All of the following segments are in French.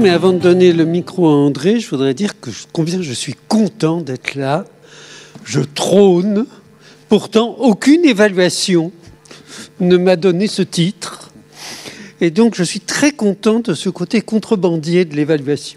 mais avant de donner le micro à André, je voudrais dire combien je suis content d'être là. Je trône. Pourtant, aucune évaluation ne m'a donné ce titre. Et donc, je suis très content de ce côté contrebandier de l'évaluation.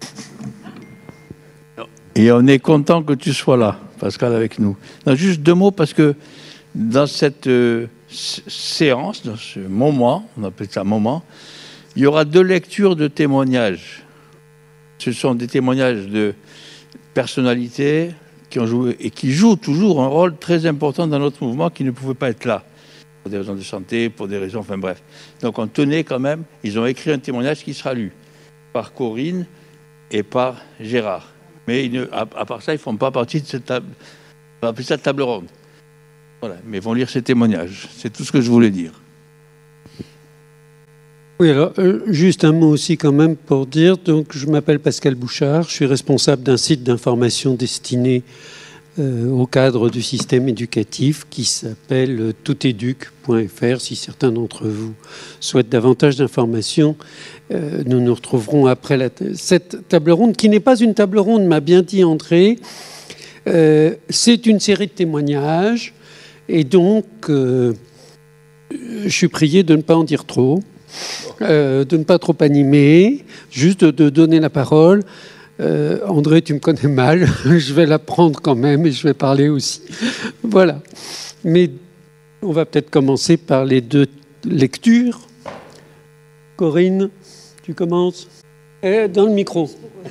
Et on est content que tu sois là, Pascal, avec nous. Non, juste 2 mots, parce que dans cette séance, dans ce moment, on appelle ça moment, il y aura 2 lectures de témoignages. Ce sont des témoignages de personnalités qui ont joué et qui jouent toujours un rôle très important dans notre mouvement, qui ne pouvaient pas être là, pour des raisons de santé, pour des raisons, enfin bref. Donc on tenait quand même, ils ont écrit un témoignage qui sera lu par Corinne et par Gérard. Mais à part ça, ils ne font pas partie de cette table, on va appeler ça table ronde. Voilà, mais ils vont lire ces témoignages. C'est tout ce que je voulais dire. Oui, alors, juste un mot aussi quand même pour dire, donc je m'appelle Pascal Bouchard, je suis responsable d'un site d'information destiné au cadre du système éducatif qui s'appelle touteduc.fr. Si certains d'entre vous souhaitent davantage d'informations, nous nous retrouverons après cette table ronde, qui n'est pas une table ronde, m'a bien dit André. C'est une série de témoignages, et donc je suis prié de ne pas en dire trop. De ne pas trop animer, juste de donner la parole. André, tu me connais mal, je vais la prendre quand même et je vais parler aussi. Voilà. Mais on va peut-être commencer par les 2 lectures. Corinne, tu commences. Dans le micro.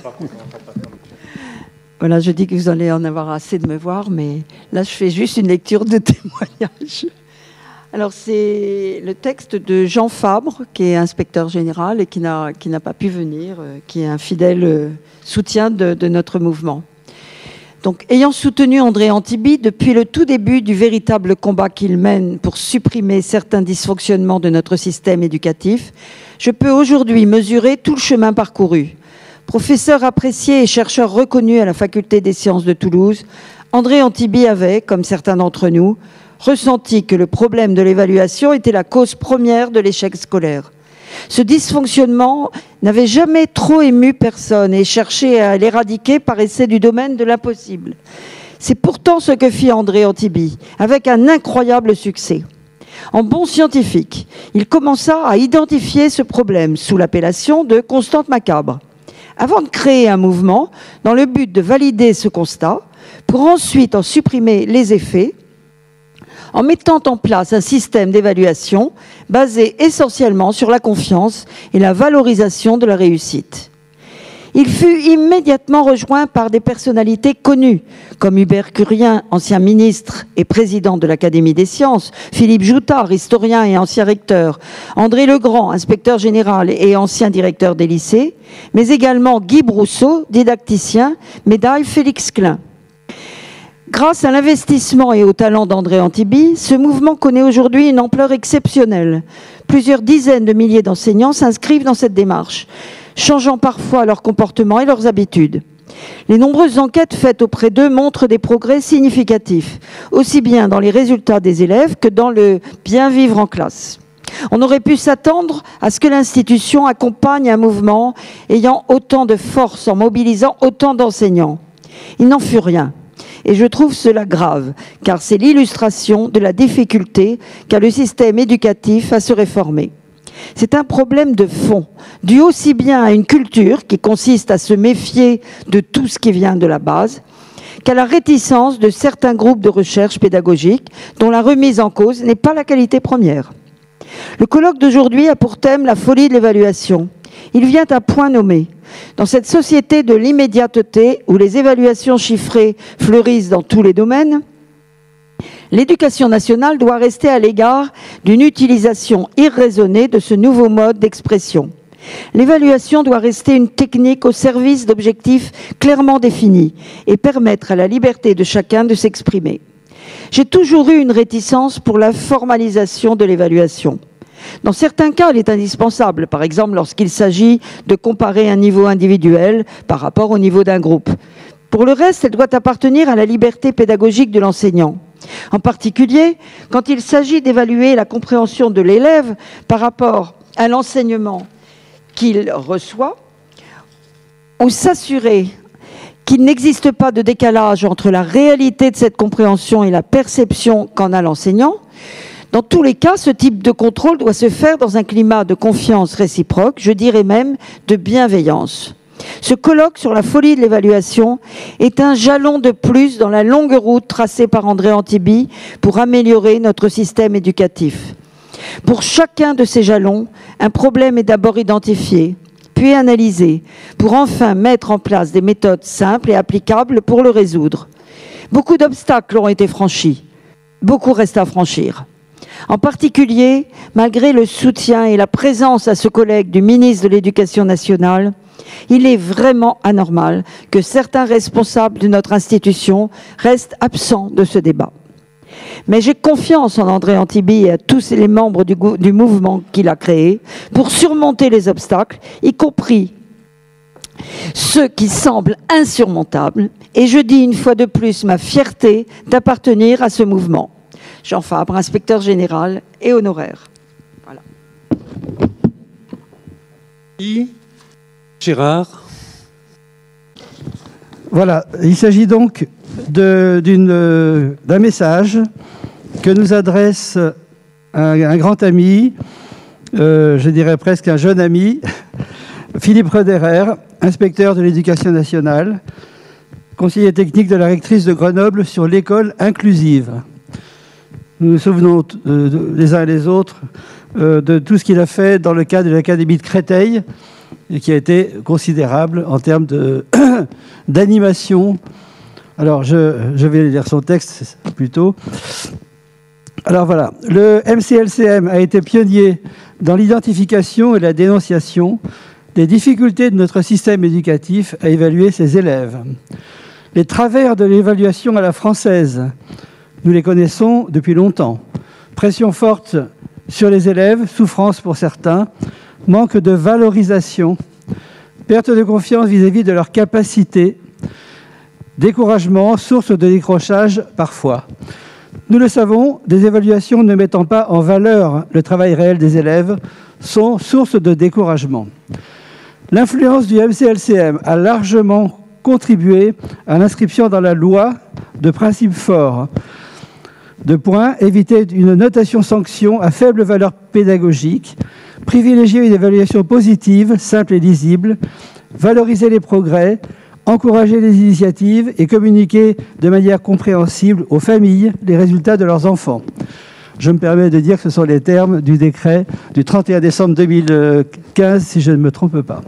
Voilà, je dis que vous allez en avoir assez de me voir, mais là, je fais juste une lecture de témoignage. Alors, c'est le texte de Jean Fabre, qui est inspecteur général et qui n'a pas pu venir, qui est un fidèle soutien de notre mouvement. Donc, ayant soutenu André Antibi depuis le tout début du véritable combat qu'il mène pour supprimer certains dysfonctionnements de notre système éducatif, je peux aujourd'hui mesurer tout le chemin parcouru. Professeur apprécié et chercheur reconnu à la Faculté des sciences de Toulouse, André Antibi avait, comme certains d'entre nous, ressenti que le problème de l'évaluation était la cause première de l'échec scolaire. Ce dysfonctionnement n'avait jamais trop ému personne et chercher à l'éradiquer paraissait du domaine de l'impossible. C'est pourtant ce que fit André Antibi, avec un incroyable succès. En bon scientifique, il commença à identifier ce problème sous l'appellation de constante macabre, avant de créer un mouvement dans le but de valider ce constat, pour ensuite en supprimer les effets, en mettant en place un système d'évaluation basé essentiellement sur la confiance et la valorisation de la réussite. Il fut immédiatement rejoint par des personnalités connues, comme Hubert Curien, ancien ministre et président de l'Académie des sciences, Philippe Joutard, historien et ancien recteur, André Legrand, inspecteur général et ancien directeur des lycées, mais également Guy Brousseau, didacticien, médaille Félix Klein. Grâce à l'investissement et au talent d'André Antibi, ce mouvement connaît aujourd'hui une ampleur exceptionnelle. Plusieurs dizaines de milliers d'enseignants s'inscrivent dans cette démarche, changeant parfois leur comportement et leurs habitudes. Les nombreuses enquêtes faites auprès d'eux montrent des progrès significatifs, aussi bien dans les résultats des élèves que dans le bien vivre en classe. On aurait pu s'attendre à ce que l'institution accompagne un mouvement ayant autant de force en mobilisant autant d'enseignants. Il n'en fut rien. Et je trouve cela grave, car c'est l'illustration de la difficulté qu'a le système éducatif à se réformer. C'est un problème de fond, dû aussi bien à une culture qui consiste à se méfier de tout ce qui vient de la base, qu'à la réticence de certains groupes de recherche pédagogique dont la remise en cause n'est pas la qualité première. Le colloque d'aujourd'hui a pour thème la folie de l'évaluation. Il vient à point nommé. Dans cette société de l'immédiateté où les évaluations chiffrées fleurissent dans tous les domaines, l'éducation nationale doit rester à l'égard d'une utilisation irraisonnée de ce nouveau mode d'expression. L'évaluation doit rester une technique au service d'objectifs clairement définis et permettre à la liberté de chacun de s'exprimer. J'ai toujours eu une réticence pour la formalisation de l'évaluation. Dans certains cas, elle est indispensable, par exemple lorsqu'il s'agit de comparer un niveau individuel par rapport au niveau d'un groupe. Pour le reste, elle doit appartenir à la liberté pédagogique de l'enseignant. En particulier, quand il s'agit d'évaluer la compréhension de l'élève par rapport à l'enseignement qu'il reçoit, ou s'assurer qu'il n'existe pas de décalage entre la réalité de cette compréhension et la perception qu'en a l'enseignant. Dans tous les cas, ce type de contrôle doit se faire dans un climat de confiance réciproque, je dirais même de bienveillance. Ce colloque sur la folie de l'évaluation est un jalon de plus dans la longue route tracée par André Antibi pour améliorer notre système éducatif. Pour chacun de ces jalons, un problème est d'abord identifié, puis analysé, pour enfin mettre en place des méthodes simples et applicables pour le résoudre. Beaucoup d'obstacles ont été franchis, beaucoup restent à franchir. En particulier, malgré le soutien et la présence à ce collègue du ministre de l'Éducation nationale, il est vraiment anormal que certains responsables de notre institution restent absents de ce débat. Mais j'ai confiance en André Antibi et à tous les membres du mouvement qu'il a créé pour surmonter les obstacles, y compris ceux qui semblent insurmontables. Et je dis une fois de plus ma fierté d'appartenir à ce mouvement. Jean Fabre, inspecteur général et honoraire. Voilà. Gérard. Voilà, il s'agit donc d'un message que nous adresse un grand ami, je dirais presque un jeune ami, Philippe Roederer, inspecteur de l'Éducation nationale, conseiller technique de la rectrice de Grenoble sur l'école inclusive. Nous nous souvenons les uns et les autres de tout ce qu'il a fait dans le cadre de l'Académie de Créteil, et qui a été considérable en termes d'animation. Alors, je vais lire son texte plutôt. Alors voilà, le MCLCM a été pionnier dans l'identification et la dénonciation des difficultés de notre système éducatif à évaluer ses élèves. Les travers de l'évaluation à la française, nous les connaissons depuis longtemps. Pression forte sur les élèves, souffrance pour certains, manque de valorisation, perte de confiance vis-à-vis de leur capacité, découragement, source de décrochage parfois. Nous le savons, des évaluations ne mettant pas en valeur le travail réel des élèves sont source de découragement. L'influence du MCLCM a largement contribué à l'inscription dans la loi de principes forts. De points, éviter une notation-sanction à faible valeur pédagogique, privilégier une évaluation positive, simple et lisible, valoriser les progrès, encourager les initiatives et communiquer de manière compréhensible aux familles les résultats de leurs enfants. Je me permets de dire que ce sont les termes du décret du 31 décembre 2015, si je ne me trompe pas.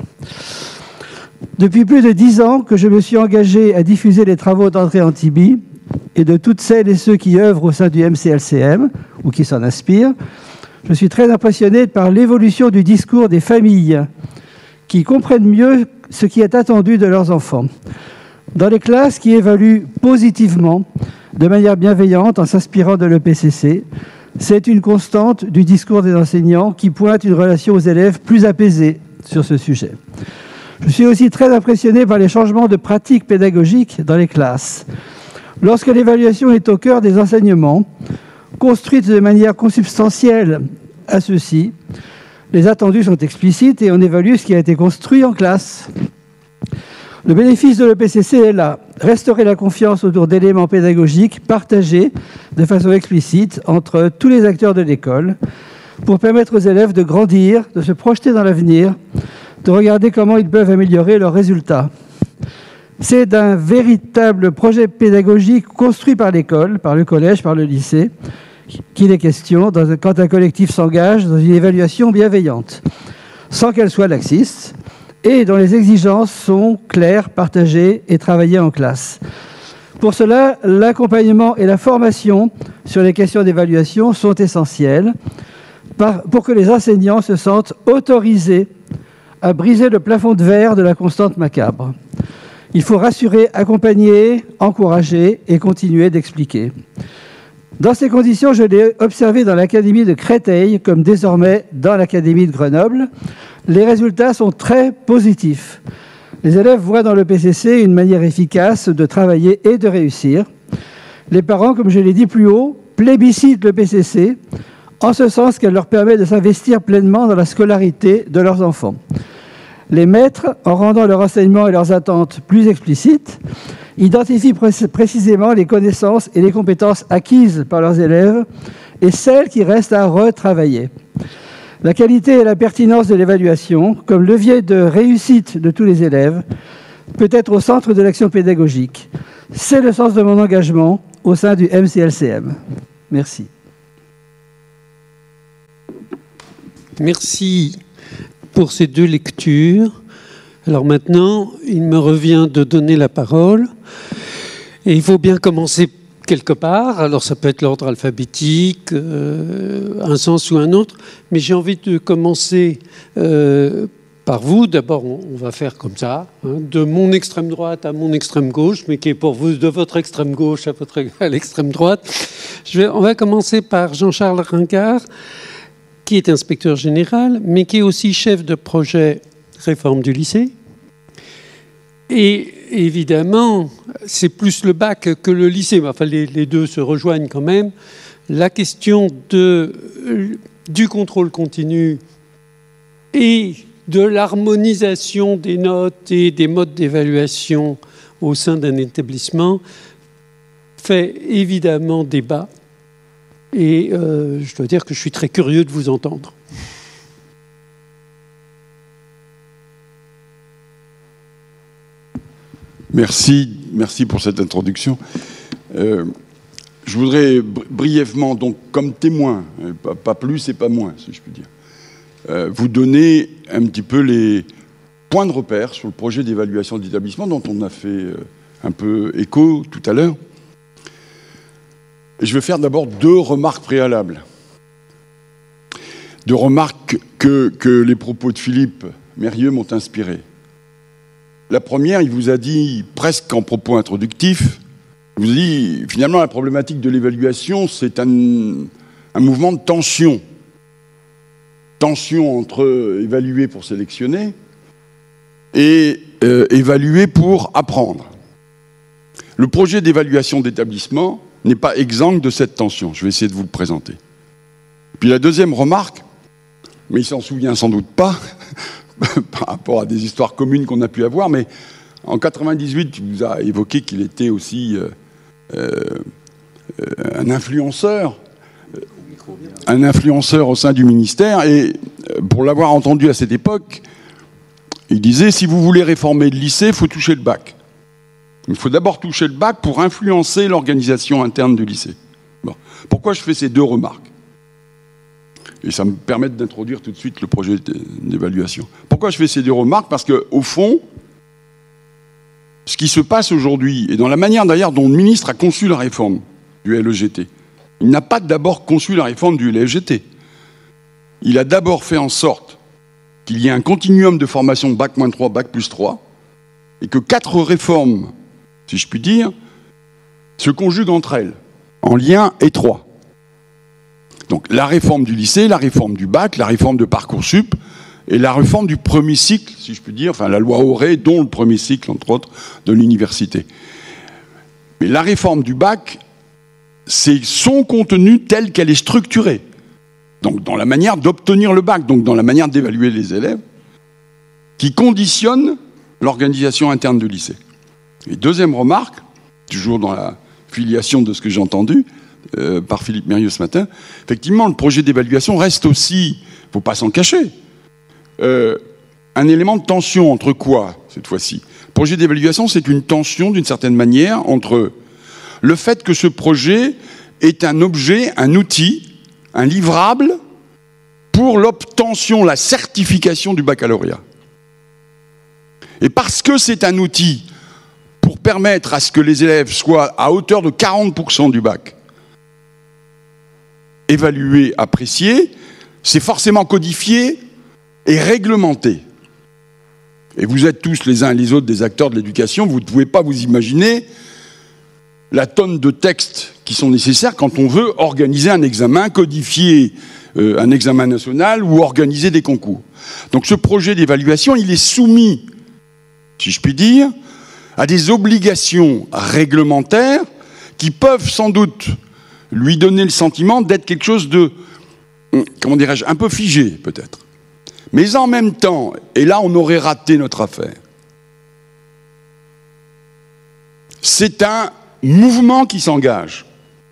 Depuis plus de 10 ans que je me suis engagé à diffuser les travaux d'André Antibi et de toutes celles et ceux qui œuvrent au sein du MCLCM ou qui s'en inspirent, je suis très impressionné par l'évolution du discours des familles qui comprennent mieux ce qui est attendu de leurs enfants. Dans les classes qui évaluent positivement, de manière bienveillante, en s'inspirant de l'EPCC, c'est une constante du discours des enseignants qui pointe une relation aux élèves plus apaisée sur ce sujet. Je suis aussi très impressionné par les changements de pratiques pédagogiques dans les classes. Lorsque l'évaluation est au cœur des enseignements, construite de manière consubstantielle à ceux-ci, les attendus sont explicites et on évalue ce qui a été construit en classe. Le bénéfice de l'EPCC est là, restaurer la confiance autour d'éléments pédagogiques partagés de façon explicite entre tous les acteurs de l'école pour permettre aux élèves de grandir, de se projeter dans l'avenir, de regarder comment ils peuvent améliorer leurs résultats. C'est d'un véritable projet pédagogique construit par l'école, par le collège, par le lycée, qu'il est question quand un collectif s'engage dans une évaluation bienveillante, sans qu'elle soit laxiste, et dont les exigences sont claires, partagées et travaillées en classe. Pour cela, l'accompagnement et la formation sur les questions d'évaluation sont essentiels pour que les enseignants se sentent autorisés à briser le plafond de verre de la constante macabre. Il faut rassurer, accompagner, encourager et continuer d'expliquer. Dans ces conditions, je l'ai observé dans l'Académie de Créteil, comme désormais dans l'Académie de Grenoble. Les résultats sont très positifs. Les élèves voient dans le PCC une manière efficace de travailler et de réussir. Les parents, comme je l'ai dit plus haut, plébiscitent le PCC, en ce sens qu'elle leur permet de s'investir pleinement dans la scolarité de leurs enfants. Les maîtres, en rendant leurs enseignements et leurs attentes plus explicites, identifient précisément les connaissances et les compétences acquises par leurs élèves et celles qui restent à retravailler. La qualité et la pertinence de l'évaluation, comme levier de réussite de tous les élèves, peut être au centre de l'action pédagogique. C'est le sens de mon engagement au sein du MCLCM. Merci. Merci pour ces deux lectures. Alors maintenant, il me revient de donner la parole. Et il faut bien commencer quelque part. Alors ça peut être l'ordre alphabétique, un sens ou un autre. Mais j'ai envie de commencer par vous. D'abord, on va faire comme ça, hein, de mon extrême droite à mon extrême gauche, mais qui est pour vous de votre extrême gauche à l'extrême droite. On va commencer par Jean-Charles Ringard, qui est inspecteur général, mais qui est aussi chef de projet réforme du lycée. Et évidemment, c'est plus le bac que le lycée. Enfin, les deux se rejoignent quand même. La question du contrôle continu et de l'harmonisation des notes et des modes d'évaluation au sein d'un établissement fait évidemment débat. Et je dois dire que je suis très curieux de vous entendre. Merci pour cette introduction. Je voudrais brièvement, donc comme témoin, pas plus et pas moins, si je puis dire, vous donner un petit peu les points de repère sur le projet d'évaluation d'établissement dont on a fait un peu écho tout à l'heure. Et je vais faire d'abord deux remarques préalables. Deux remarques que les propos de Philippe Mérieux m'ont inspiré. La première, il vous a dit, presque en propos introductifs, il vous a dit, finalement, la problématique de l'évaluation, c'est un mouvement de tension. Tension entre évaluer pour sélectionner et évaluer pour apprendre. Le projet d'évaluation d'établissement n'est pas exempt de cette tension. Je vais essayer de vous le présenter. Puis la deuxième remarque, mais il s'en souvient sans doute pas, par rapport à des histoires communes qu'on a pu avoir, mais en 98, il vous a évoqué qu'il était aussi un influenceur au sein du ministère, et pour l'avoir entendu à cette époque, il disait, si vous voulez réformer le lycée, il faut toucher le bac. Il faut d'abord toucher le bac pour influencer l'organisation interne du lycée. Bon. Pourquoi je fais ces deux remarques ? Et ça me permet d'introduire tout de suite le projet d'évaluation. Pourquoi je fais ces deux remarques ? Parce qu'au fond, ce qui se passe aujourd'hui, et dans la manière d'ailleurs dont le ministre a conçu la réforme du LEGT, il n'a pas d'abord conçu la réforme du LEGT. Il a d'abord fait en sorte qu'il y ait un continuum de formation Bac-3, Bac+3, et que 4 réformes, si je puis dire, se conjuguent entre elles, en lien étroit. Donc la réforme du lycée, la réforme du bac, la réforme de Parcoursup et la réforme du premier cycle, si je puis dire, enfin la loi Auré, dont le premier cycle, entre autres, de l'université. Mais la réforme du bac, c'est son contenu tel qu'elle est structurée. Donc dans la manière d'obtenir le bac, donc dans la manière d'évaluer les élèves, qui conditionne l'organisation interne du lycée. Et deuxième remarque, toujours dans la filiation de ce que j'ai entendu, par Philippe Mérieux ce matin, effectivement, le projet d'évaluation reste aussi, il ne faut pas s'en cacher, un élément de tension entre quoi, cette fois-ci ? Le projet d'évaluation, c'est une tension, d'une certaine manière, entre le fait que ce projet est un objet, un outil, un livrable pour l'obtention, la certification du baccalauréat. Et parce que c'est un outil pour permettre à ce que les élèves soient à hauteur de 40% du bac, évalué, apprécié, c'est forcément codifié et réglementé. Et vous êtes tous les uns et les autres des acteurs de l'éducation, vous ne pouvez pas vous imaginer la tonne de textes qui sont nécessaires quand on veut organiser un examen, codifier un examen national ou organiser des concours. Donc ce projet d'évaluation, il est soumis, si je puis dire, à des obligations réglementaires qui peuvent sans doute lui donner le sentiment d'être quelque chose de, comment dirais-je, un peu figé peut-être. Mais en même temps, et là on aurait raté notre affaire, c'est un mouvement qui s'engage.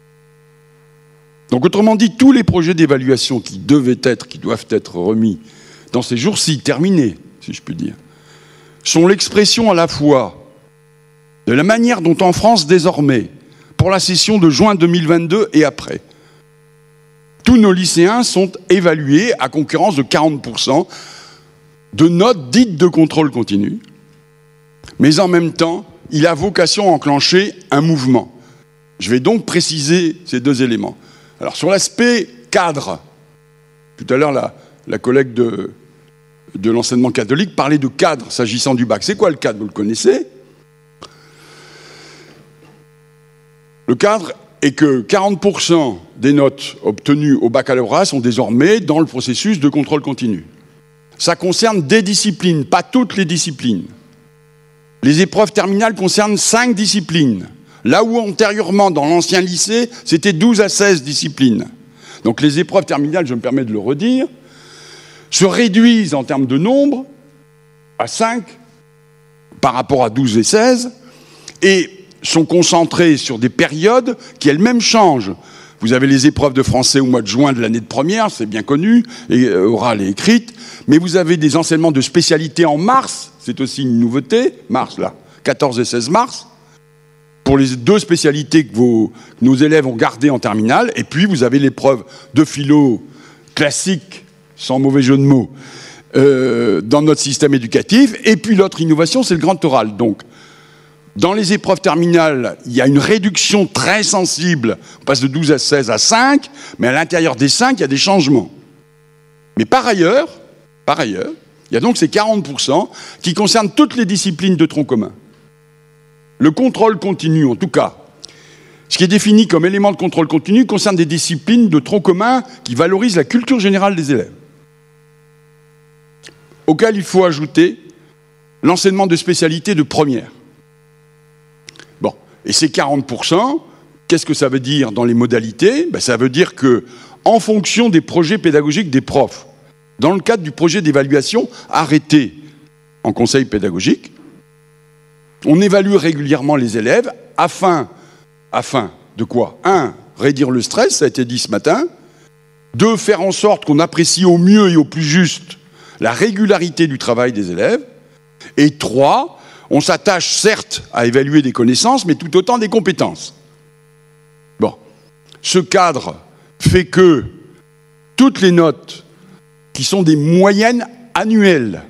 Donc autrement dit, tous les projets d'évaluation qui doivent être remis dans ces jours-ci, terminés, si je puis dire, sont l'expression à la fois de la manière dont en France désormais, pour la session de juin 2022 et après, tous nos lycéens sont évalués à concurrence de 40% de notes dites de contrôle continu, mais en même temps, il a vocation à enclencher un mouvement. Je vais donc préciser ces deux éléments. Alors sur l'aspect cadre, tout à l'heure la collègue de l'enseignement catholique parlait de cadre s'agissant du bac. C'est quoi le cadre? Vous le connaissez? Le cadre est que 40% des notes obtenues au baccalauréat sont désormais dans le processus de contrôle continu. Ça concerne des disciplines, pas toutes les disciplines. Les épreuves terminales concernent 5 disciplines. Là où antérieurement, dans l'ancien lycée, c'était 12 à 16 disciplines. Donc les épreuves terminales, je me permets de le redire, se réduisent en termes de nombre à 5 par rapport à 12 et 16 et sont concentrées sur des périodes qui elles-mêmes changent. Vous avez les épreuves de français au mois de juin de l'année de première, c'est bien connu, et orale et écrite, mais vous avez des enseignements de spécialité en mars, c'est aussi une nouveauté, mars là, 14 et 16 mars, pour les 2 spécialités que nos élèves ont gardées en terminale, et puis vous avez l'épreuve de philo classique, sans mauvais jeu de mots, dans notre système éducatif, et puis l'autre innovation, c'est le grand oral. Donc, dans les épreuves terminales, il y a une réduction très sensible, on passe de 12 à 16 à 5, mais à l'intérieur des 5, il y a des changements. Mais par ailleurs, il y a donc ces 40% qui concernent toutes les disciplines de tronc commun. Le contrôle continu, en tout cas, ce qui est défini comme élément de contrôle continu, concerne des disciplines de tronc commun qui valorisent la culture générale des élèves. Auquel il faut ajouter l'enseignement de spécialité de première. Bon, et ces 40%, qu'est-ce que ça veut dire dans les modalités? Ça veut dire que, en fonction des projets pédagogiques des profs, dans le cadre du projet d'évaluation arrêté en conseil pédagogique, on évalue régulièrement les élèves afin de quoi? 1, réduire le stress, ça a été dit ce matin. 2, faire en sorte qu'on apprécie au mieux et au plus juste la régularité du travail des élèves. Et 3, on s'attache certes à évaluer des connaissances, mais tout autant des compétences. Bon, ce cadre fait que toutes les notes qui sont des moyennes annuelles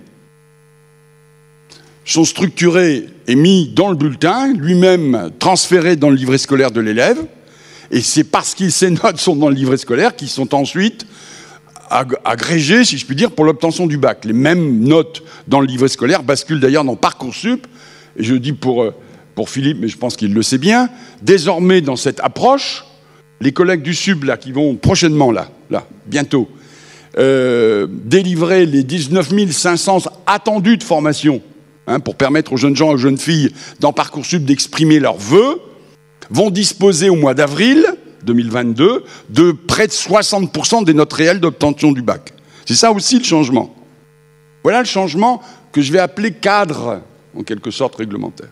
sont structurées et mises dans le bulletin, lui-même transférées dans le livret scolaire de l'élève, et c'est parce que ces notes sont dans le livret scolaire qu'ils sont ensuite agrégées, si je puis dire, pour l'obtention du bac. Les mêmes notes dans le livret scolaire basculent d'ailleurs dans Parcoursup, et je dis pour Philippe, mais je pense qu'il le sait bien, désormais dans cette approche, les collègues du SUB là, qui vont prochainement, bientôt, délivrer les 19 500 attendus de formation, pour permettre aux jeunes gens et aux jeunes filles dans Parcoursup d'exprimer leurs vœux, vont disposer au mois d'avril 2022 de près de 60% des notes réelles d'obtention du bac. C'est ça aussi le changement. Voilà le changement que je vais appeler cadre, en quelque sorte réglementaire.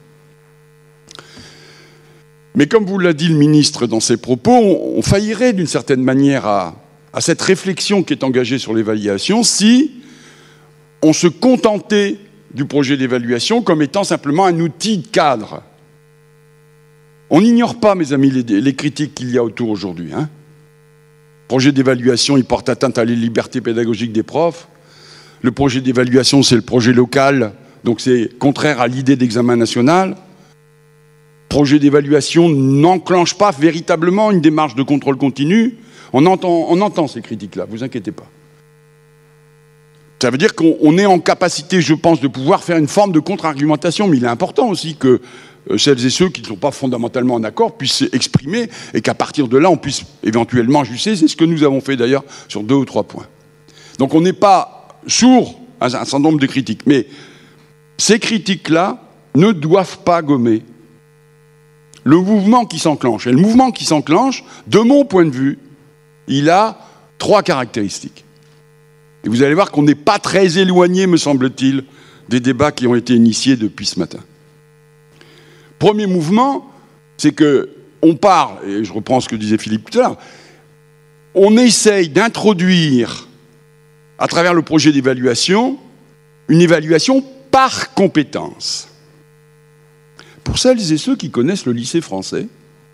Mais comme vous l'a dit le ministre dans ses propos, on faillirait d'une certaine manière à cette réflexion qui est engagée sur l'évaluation si on se contentait du projet d'évaluation comme étant simplement un outil de cadre. On n'ignore pas, mes amis, les critiques qu'il y a autour aujourd'hui. Le projet d'évaluation, il porte atteinte à la liberté pédagogique des profs. Le projet d'évaluation, c'est le projet local, donc c'est contraire à l'idée d'examen national. Le projet d'évaluation n'enclenche pas véritablement une démarche de contrôle continu. On entend ces critiques-là, vous inquiétez pas. Ça veut dire qu'on est en capacité, je pense, de pouvoir faire une forme de contre-argumentation, mais il est important aussi que celles et ceux qui ne sont pas fondamentalement en accord puissent s'exprimer et qu'à partir de là, on puisse éventuellement ajuster. C'est ce que nous avons fait d'ailleurs sur 2 ou 3 points. Donc on n'est pas sourd à un certain nombre de critiques, mais ces critiques-là ne doivent pas gommer le mouvement qui s'enclenche. Et le mouvement qui s'enclenche, de mon point de vue, il a 3 caractéristiques. Et vous allez voir qu'on n'est pas très éloigné, me semble-t-il, des débats qui ont été initiés depuis ce matin. Premier mouvement, c'est qu'on parle, et je reprends ce que disait Philippe tout à l'heure, on essaye d'introduire, à travers le projet d'évaluation, une évaluation par compétence. Pour celles et ceux qui connaissent le lycée français,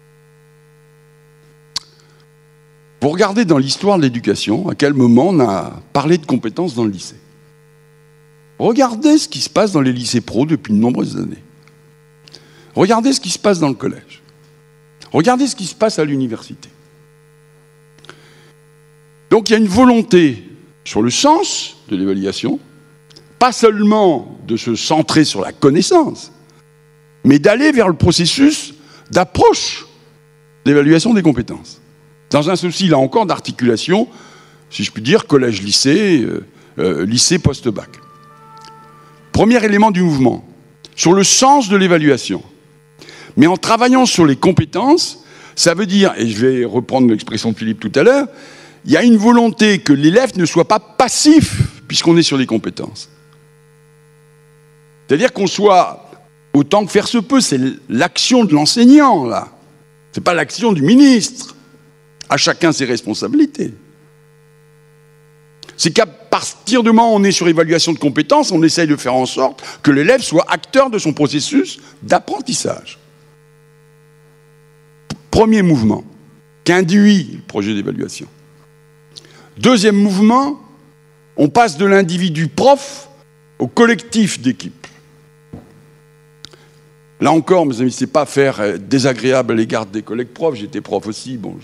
vous regardez dans l'histoire de l'éducation à quel moment on a parlé de compétences dans le lycée. Regardez ce qui se passe dans les lycées pro depuis de nombreuses années. Regardez ce qui se passe dans le collège. Regardez ce qui se passe à l'université. Donc il y a une volonté sur le sens de l'évaluation, pas seulement de se centrer sur la connaissance, mais d'aller vers le processus d'approche d'évaluation des compétences. Dans un souci, là encore, d'articulation, si je puis dire, collège-lycée, lycée post-bac. Premier élément du mouvement, sur le sens de l'évaluation. Mais en travaillant sur les compétences, ça veut dire, et je vais reprendre l'expression de Philippe tout à l'heure, il y a une volonté que l'élève ne soit pas passif, puisqu'on est sur les compétences. C'est-à-dire qu'on soit, autant que faire se peut, c'est l'action de l'enseignant, là. C'est pas l'action du ministre. À chacun ses responsabilités. C'est qu'à partir du moment où on est sur évaluation de compétences, on essaye de faire en sorte que l'élève soit acteur de son processus d'apprentissage. Premier mouvement qu'induit le projet d'évaluation. Deuxième mouvement, on passe de l'individu prof au collectif d'équipe. Là encore, mes amis, c'est pas faire désagréable à l'égard des collègues profs, j'étais prof aussi, bon.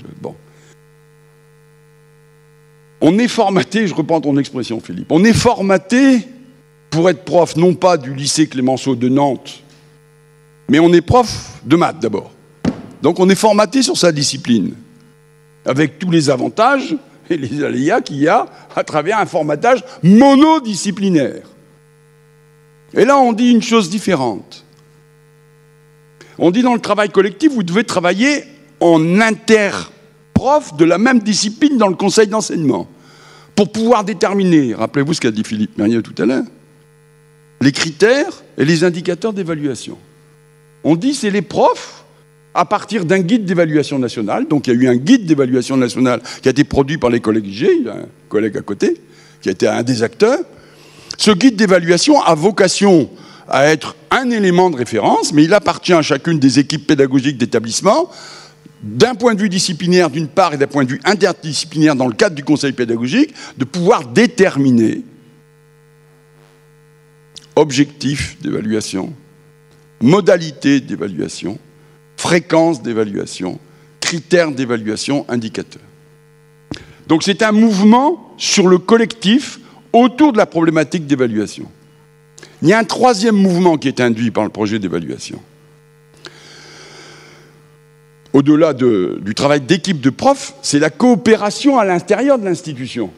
On est formaté, je reprends ton expression Philippe, on est formaté pour être prof, non pas du lycée Clémenceau de Nantes, mais on est prof de maths d'abord. Donc on est formaté sur sa discipline, avec tous les avantages et les aléas qu'il y a à travers un formatage monodisciplinaire. Et là on dit une chose différente. On dit dans le travail collectif, vous devez travailler en interprof de la même discipline dans le conseil d'enseignement pour pouvoir déterminer, rappelez-vous ce qu'a dit Philippe Mernier tout à l'heure, les critères et les indicateurs d'évaluation. On dit c'est les profs à partir d'un guide d'évaluation nationale. Donc il y a eu un guide d'évaluation nationale qui a été produit par les collègues IG, il y a un collègue à côté, qui a été un des acteurs. Ce guide d'évaluation a vocation à être un élément de référence, mais il appartient à chacune des équipes pédagogiques d'établissement, d'un point de vue disciplinaire d'une part et d'un point de vue interdisciplinaire dans le cadre du conseil pédagogique, de pouvoir déterminer objectifs d'évaluation, modalités d'évaluation, fréquence d'évaluation, critères d'évaluation, indicateurs. Donc c'est un mouvement sur le collectif autour de la problématique d'évaluation. Il y a un troisième mouvement qui est induit par le projet d'évaluation. Au-delà du travail d'équipe de profs, c'est la coopération à l'intérieur de l'institution.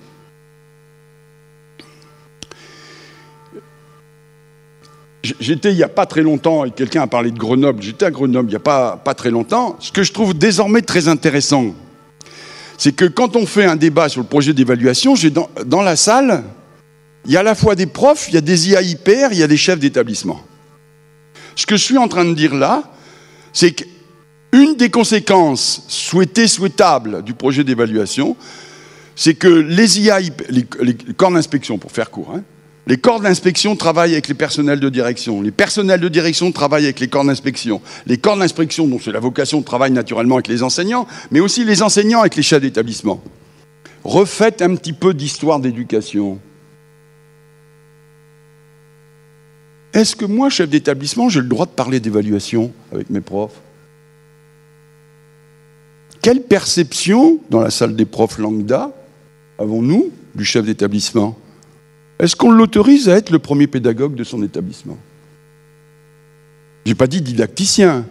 J'étais il n'y a pas très longtemps, et quelqu'un a parlé de Grenoble, j'étais à Grenoble il n'y a pas très longtemps. Ce que je trouve désormais très intéressant, c'est que quand on fait un débat sur le projet d'évaluation, dans la salle, il y a à la fois des profs, il y a des IAIPR, il y a des chefs d'établissement. Ce que je suis en train de dire là, c'est qu'une des conséquences souhaitables du projet d'évaluation, c'est que les IAIPR, les corps d'inspection, pour faire court, les corps d'inspection travaillent avec les personnels de direction. Les personnels de direction travaillent avec les corps d'inspection. Les corps d'inspection, dont c'est la vocation, travaillent naturellement avec les enseignants, mais aussi les enseignants avec les chefs d'établissement. Refaites un petit peu d'histoire d'éducation. Est-ce que moi, chef d'établissement, j'ai le droit de parler d'évaluation avec mes profs? Quelle perception, dans la salle des profs lambda, avons-nous du chef d'établissement? Est-ce qu'on l'autorise à être le premier pédagogue de son établissement? J'ai pas dit didacticien.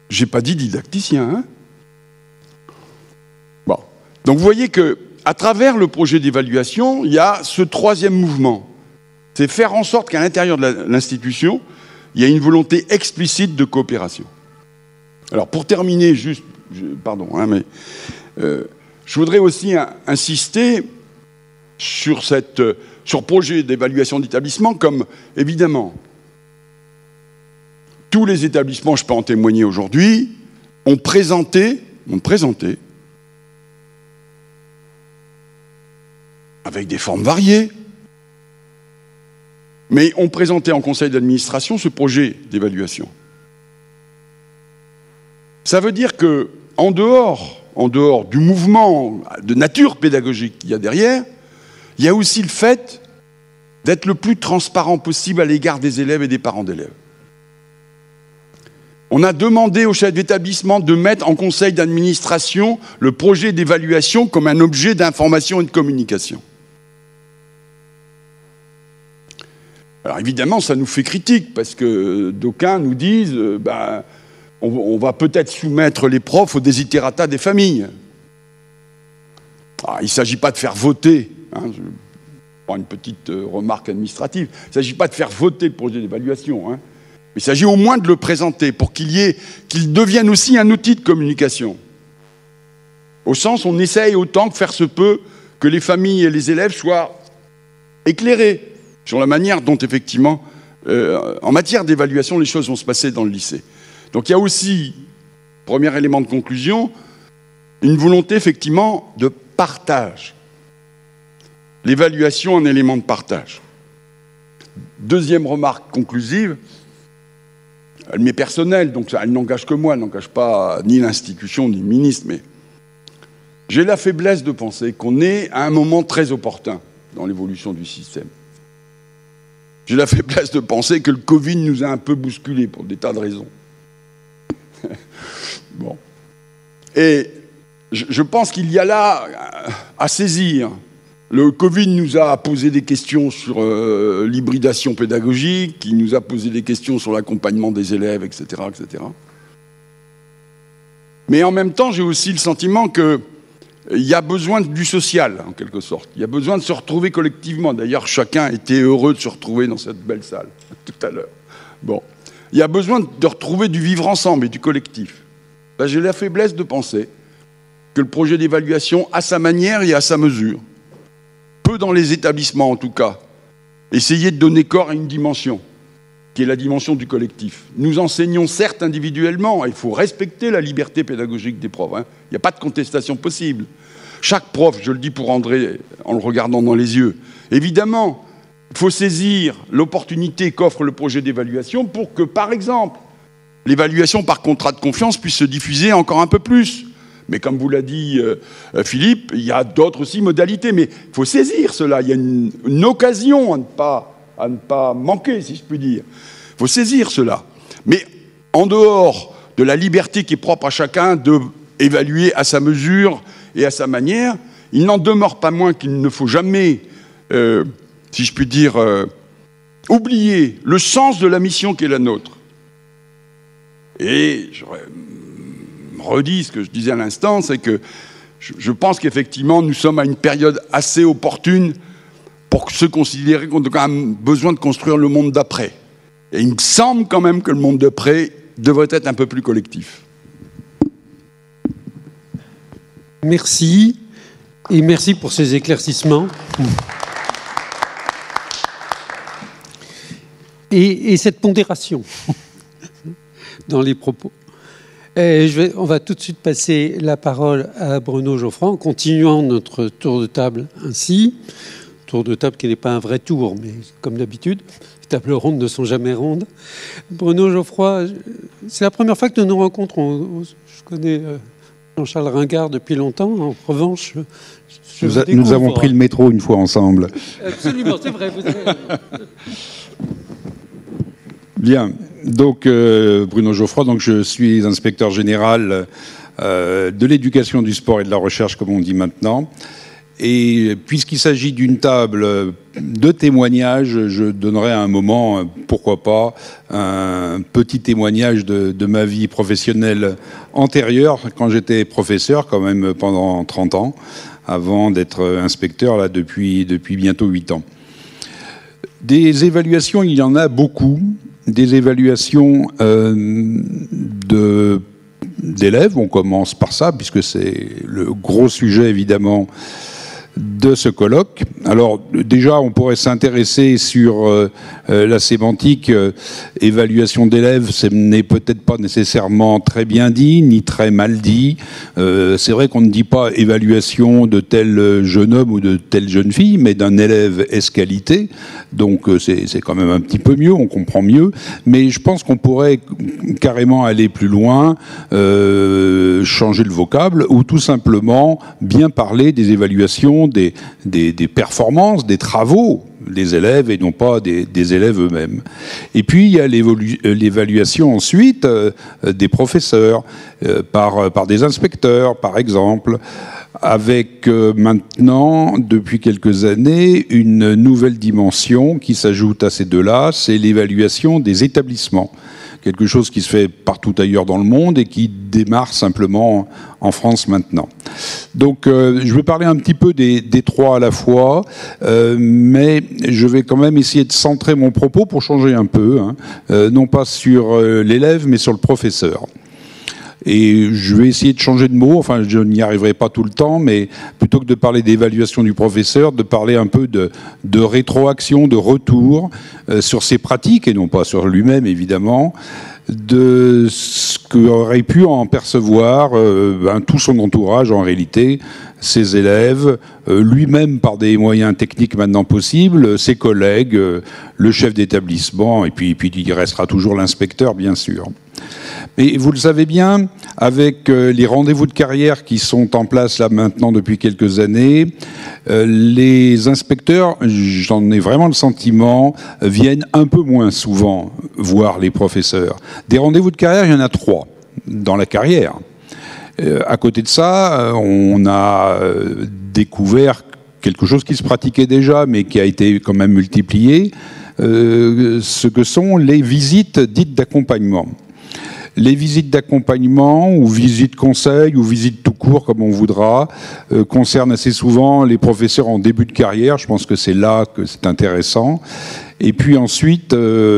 Bon. Donc vous voyez qu'à travers le projet d'évaluation, il y a ce troisième mouvement. C'est faire en sorte qu'à l'intérieur de l'institution, il y a une volonté explicite de coopération. Alors pour terminer, juste, je voudrais aussi insister sur sur projet d'évaluation d'établissement, comme évidemment tous les établissements, je peux en témoigner aujourd'hui, ont présenté avec des formes variées, mais ont présenté en conseil d'administration ce projet d'évaluation. Ça veut dire que, en dehors du mouvement de nature pédagogique qu'il y a derrière, il y a aussi le fait d'être le plus transparent possible à l'égard des élèves et des parents d'élèves. On a demandé au chef d'établissement de mettre en conseil d'administration le projet d'évaluation comme un objet d'information et de communication. Alors évidemment, ça nous fait critique, parce que d'aucuns nous disent on va peut-être soumettre les profs au desiderata des familles. Alors, il ne s'agit pas de faire voter, je prends une petite remarque administrative, il ne s'agit pas de faire voter le projet d'évaluation, il s'agit au moins de le présenter pour qu'il devienne aussi un outil de communication. Au sens où on essaye autant que faire se peut que les familles et les élèves soient éclairés sur la manière dont, effectivement, en matière d'évaluation, les choses vont se passer dans le lycée. Donc il y a aussi, premier élément de conclusion, une volonté, effectivement, de partage. L'évaluation, un élément de partage. Deuxième remarque conclusive, elle m'est personnelle, donc elle n'engage que moi, elle n'engage pas ni l'institution, ni le ministre, mais j'ai la faiblesse de penser qu'on est à un moment très opportun dans l'évolution du système. J'ai la faiblesse de penser que le Covid nous a un peu bousculés pour des tas de raisons. Bon. Et je pense qu'il y a là à saisir. Le Covid nous a posé des questions sur l'hybridation pédagogique, il nous a posé des questions sur l'accompagnement des élèves, etc., etc. Mais en même temps, j'ai aussi le sentiment qu'il y a besoin du social, en quelque sorte. Il y a besoin de se retrouver collectivement. D'ailleurs, chacun était heureux de se retrouver dans cette belle salle, tout à l'heure. Bon. Il y a besoin de retrouver du vivre ensemble et du collectif. Là, j'ai la faiblesse de penser que le projet d'évaluation, à sa manière et à sa mesure, peut, dans les établissements en tout cas, essayer de donner corps à une dimension, qui est la dimension du collectif. Nous enseignons certes individuellement, il faut respecter la liberté pédagogique des profs, il n'y a pas de contestation possible. Chaque prof, je le dis pour André, en le regardant dans les yeux, évidemment, il faut saisir l'opportunité qu'offre le projet d'évaluation pour que, par exemple, l'évaluation par contrat de confiance puisse se diffuser encore un peu plus. Mais comme vous l'a dit Philippe, il y a d'autres aussi modalités. Mais il faut saisir cela. Il y a une occasion à ne pas manquer, si je puis dire. Il faut saisir cela. Mais en dehors de la liberté qui est propre à chacun d'évaluer à sa mesure et à sa manière, il n'en demeure pas moins qu'il ne faut jamais, si je puis dire, oublier le sens de la mission qui est la nôtre. Et je redis ce que je disais à l'instant, c'est que je pense qu'effectivement, nous sommes à une période assez opportune pour se considérer qu'on a quand même besoin de construire le monde d'après. Et il me semble quand même que le monde d'après devrait être un peu plus collectif. Merci. Et merci pour ces éclaircissements. Et cette pondération dans les propos. On va tout de suite passer la parole à Bruno Geoffroy en continuant notre tour de table ainsi. Tour de table qui n'est pas un vrai tour, mais comme d'habitude, les tables rondes ne sont jamais rondes. Bruno Geoffroy, c'est la première fois que nous nous rencontrons. Je connais Jean-Charles Ringard depuis longtemps. En revanche, nous avons pris le métro une fois ensemble. Absolument, c'est vrai. Vous avez... Bien. Donc, Bruno Geoffroy, donc je suis inspecteur général de l'éducation, du sport et de la recherche, comme on dit maintenant. Et puisqu'il s'agit d'une table de témoignages, je donnerai à un moment, pourquoi pas, un petit témoignage de ma vie professionnelle antérieure, quand j'étais professeur, quand même pendant 30 ans, avant d'être inspecteur là depuis bientôt 8 ans. Des évaluations, il y en a beaucoup. Des évaluations d'élèves, on commence par ça, puisque c'est le gros sujet évidemment de ce colloque. Alors déjà, on pourrait s'intéresser sur la sémantique. Évaluation d'élèves, ce n'est peut-être pas nécessairement très bien dit, ni très mal dit. C'est vrai qu'on ne dit pas évaluation de tel jeune homme ou de telle jeune fille, mais d'un élève S-qualité. Donc c'est quand même un petit peu mieux, on comprend mieux. Mais je pense qu'on pourrait carrément aller plus loin, changer le vocable, ou tout simplement bien parler des évaluations, des performances, des travaux des élèves et non pas des élèves eux-mêmes. Et puis il y a l'évaluation ensuite des professeurs par des inspecteurs, par exemple, avec maintenant, depuis quelques années, une nouvelle dimension qui s'ajoute à ces deux-là, c'est l'évaluation des établissements. Quelque chose qui se fait partout ailleurs dans le monde et qui démarre simplement en France maintenant. Donc je vais parler un petit peu des trois à la fois, mais je vais quand même essayer de centrer mon propos pour changer un peu, non pas sur l'élève, mais sur le professeur. Et je vais essayer de changer de mots, enfin je n'y arriverai pas tout le temps, mais plutôt que de parler d'évaluation du professeur, de parler un peu de rétroaction, de retour sur ses pratiques, et non pas sur lui-même évidemment, de ce qu'aurait pu en percevoir tout son entourage en réalité, ses élèves, lui-même par des moyens techniques maintenant possibles, ses collègues, le chef d'établissement, et puis il restera toujours l'inspecteur bien sûr. Mais vous le savez bien, avec les rendez-vous de carrière qui sont en place là maintenant depuis quelques années, les inspecteurs, j'en ai vraiment le sentiment, viennent un peu moins souvent voir les professeurs. Des rendez-vous de carrière, il y en a 3 dans la carrière. À côté de ça, on a découvert quelque chose qui se pratiquait déjà, mais qui a été quand même multiplié, ce que sont les visites dites d'accompagnement. Les visites d'accompagnement ou visites conseil ou visites tout court, comme on voudra, concernent assez souvent les professeurs en début de carrière. Je pense que c'est là que c'est intéressant. Et puis ensuite,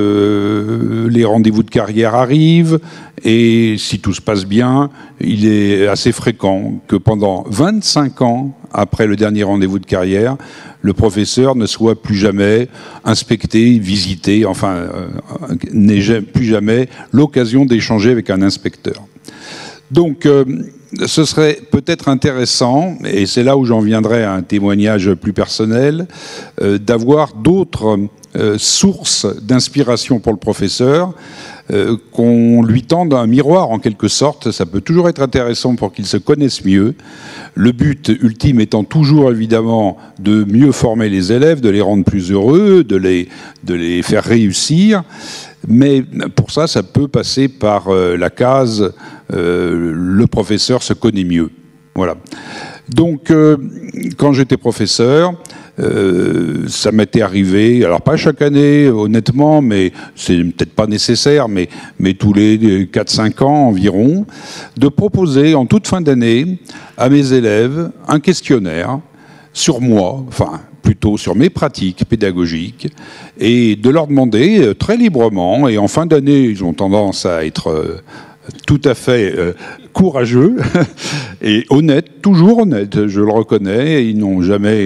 les rendez-vous de carrière arrivent et si tout se passe bien, il est assez fréquent que pendant 25 ans après le dernier rendez-vous de carrière, le professeur ne soit plus jamais inspecté, visité, enfin, n'ait plus jamais l'occasion d'échanger avec un inspecteur. Donc, ce serait peut-être intéressant, et c'est là où j'en viendrai à un témoignage plus personnel, d'avoir d'autres sources d'inspiration pour le professeur, qu'on lui tende un miroir en quelque sorte. Ça peut toujours être intéressant pour qu'il se connaisse mieux. Le but ultime étant toujours évidemment de mieux former les élèves, de les rendre plus heureux, de les faire réussir. Mais pour ça, ça peut passer par la case le professeur se connaît mieux. Voilà. Donc, quand j'étais professeur, ça m'était arrivé, alors pas chaque année honnêtement, mais c'est peut-être pas nécessaire, mais tous les 4-5 ans environ, de proposer en toute fin d'année à mes élèves un questionnaire sur moi, enfin plutôt sur mes pratiques pédagogiques, et de leur demander très librement, et en fin d'année ils ont tendance à être tout à fait courageux et honnête, toujours honnête, je le reconnais, ils n'ont jamais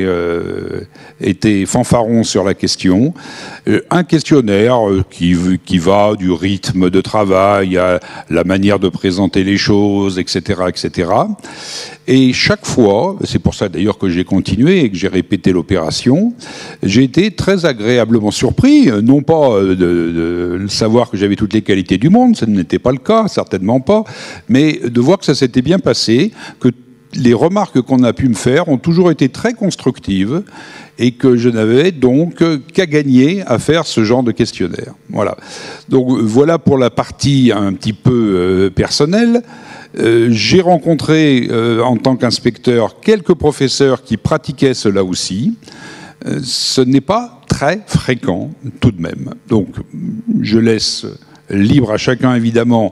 été fanfarons sur la question. Un questionnaire qui va du rythme de travail à la manière de présenter les choses, etc., etc. Et chaque fois, c'est pour ça d'ailleurs que j'ai continué et que j'ai répété l'opération, j'ai été très agréablement surpris, non pas de savoir que j'avais toutes les qualités du monde, ce n'était pas le cas, certainement pas, mais de voir que ça s'était bien passé, que les remarques qu'on a pu me faire ont toujours été très constructives et que je n'avais donc qu'à gagner à faire ce genre de questionnaire. Voilà. Donc voilà pour la partie un petit peu personnelle. J'ai rencontré en tant qu'inspecteur quelques professeurs qui pratiquaient cela aussi. Ce n'est pas très fréquent tout de même. Donc je laisse libre à chacun évidemment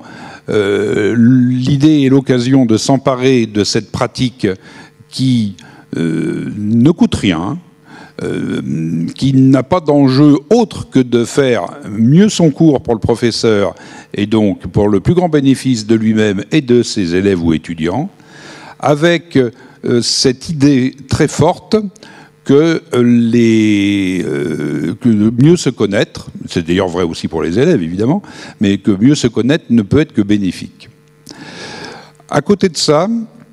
l'idée et l'occasion de s'emparer de cette pratique qui ne coûte rien, qui n'a pas d'enjeu autre que de faire mieux son cours pour le professeur et donc pour le plus grand bénéfice de lui-même et de ses élèves ou étudiants, avec cette idée très forte que mieux se connaître, c'est d'ailleurs vrai aussi pour les élèves évidemment, mais que mieux se connaître ne peut être que bénéfique. À côté de ça,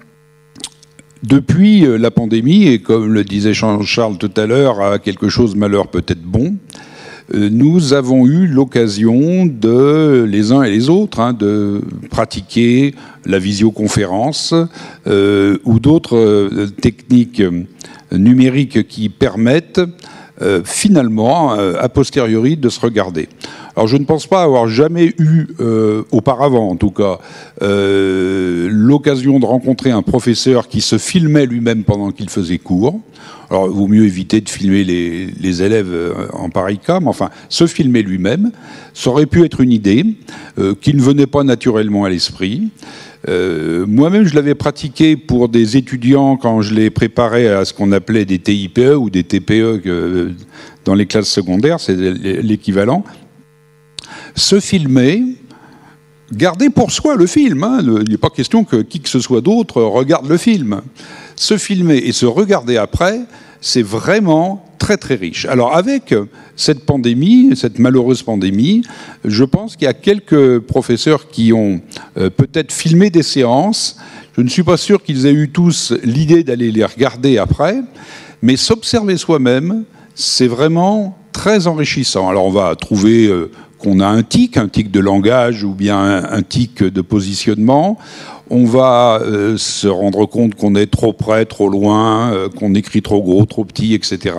depuis la pandémie, et comme le disait Jean-Charles tout à l'heure, à quelque chose malheur peut-être bon, nous avons eu l'occasion de, les uns et les autres, de pratiquer la visioconférence ou d'autres techniques numériques qui permettent finalement, a posteriori, de se regarder. Alors je ne pense pas avoir jamais eu, auparavant en tout cas, l'occasion de rencontrer un professeur qui se filmait lui-même pendant qu'il faisait cours. Alors il vaut mieux éviter de filmer les élèves en pareil cas, mais enfin, se filmer lui-même, ça aurait pu être une idée qui ne venait pas naturellement à l'esprit. Moi-même, je l'avais pratiqué pour des étudiants quand je les préparais à ce qu'on appelait des TIPE ou des TPE dans les classes secondaires, c'est l'équivalent. Se filmer, garder pour soi le film. Il n'est pas question que qui que ce soit d'autre regarde le film. Se filmer et se regarder après, c'est vraiment très très riche. Alors avec cette pandémie, cette malheureuse pandémie, je pense qu'il y a quelques professeurs qui ont peut-être filmé des séances. Je ne suis pas sûr qu'ils aient eu tous l'idée d'aller les regarder après, mais s'observer soi-même, c'est vraiment très enrichissant. Alors on va trouver qu'on a un tic de langage ou bien un tic de positionnement. On va se rendre compte qu'on est trop près, trop loin, qu'on écrit trop gros, trop petit, etc.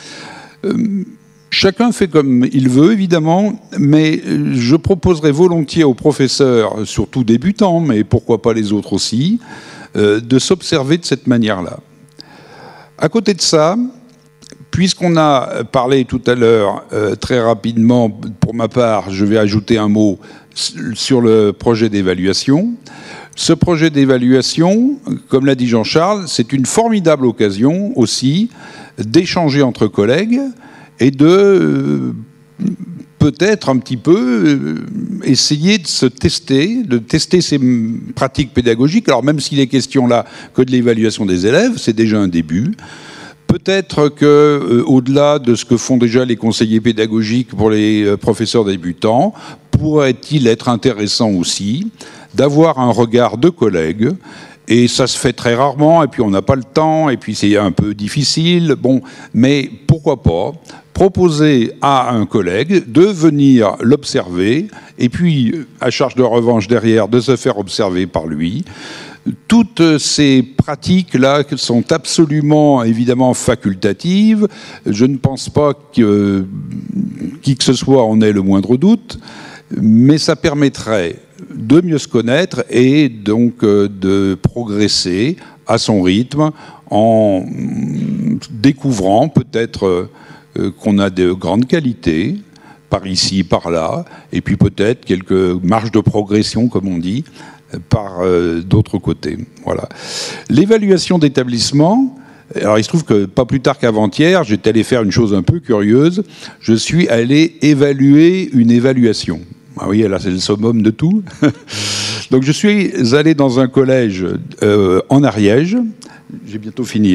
Chacun fait comme il veut, évidemment, mais je proposerais volontiers aux professeurs, surtout débutants, mais pourquoi pas les autres aussi, de s'observer de cette manière-là. À côté de ça, puisqu'on a parlé tout à l'heure très rapidement, pour ma part, je vais ajouter un mot sur le projet d'évaluation. Ce projet d'évaluation, comme l'a dit Jean-Charles, c'est une formidable occasion aussi d'échanger entre collègues et de peut-être un petit peu essayer de tester ces pratiques pédagogiques. Alors même s'il est question là que de l'évaluation des élèves, c'est déjà un début. Peut-être que, au-delà de ce que font déjà les conseillers pédagogiques pour les professeurs débutants, pourrait-il être intéressant aussi d'avoir un regard de collègues, et ça se fait très rarement, et puis on n'a pas le temps, et puis c'est un peu difficile, bon, mais pourquoi pas proposer à un collègue de venir l'observer, et puis, à charge de revanche derrière, de se faire observer par lui. Toutes ces pratiques-là sont absolument, évidemment, facultatives. Je ne pense pas que qui que ce soit en ait le moindre doute, mais ça permettrait de mieux se connaître et donc de progresser à son rythme en découvrant peut-être qu'on a de grandes qualités par ici, par là, et puis peut-être quelques marges de progression, comme on dit, par d'autres côtés. Voilà. L'évaluation d'établissement, alors il se trouve que pas plus tard qu'avant-hier, j'étais allé faire une chose un peu curieuse, je suis allé évaluer une évaluation. Ah oui, là c'est le summum de tout. Donc je suis allé dans un collège en Ariège, j'ai bientôt fini,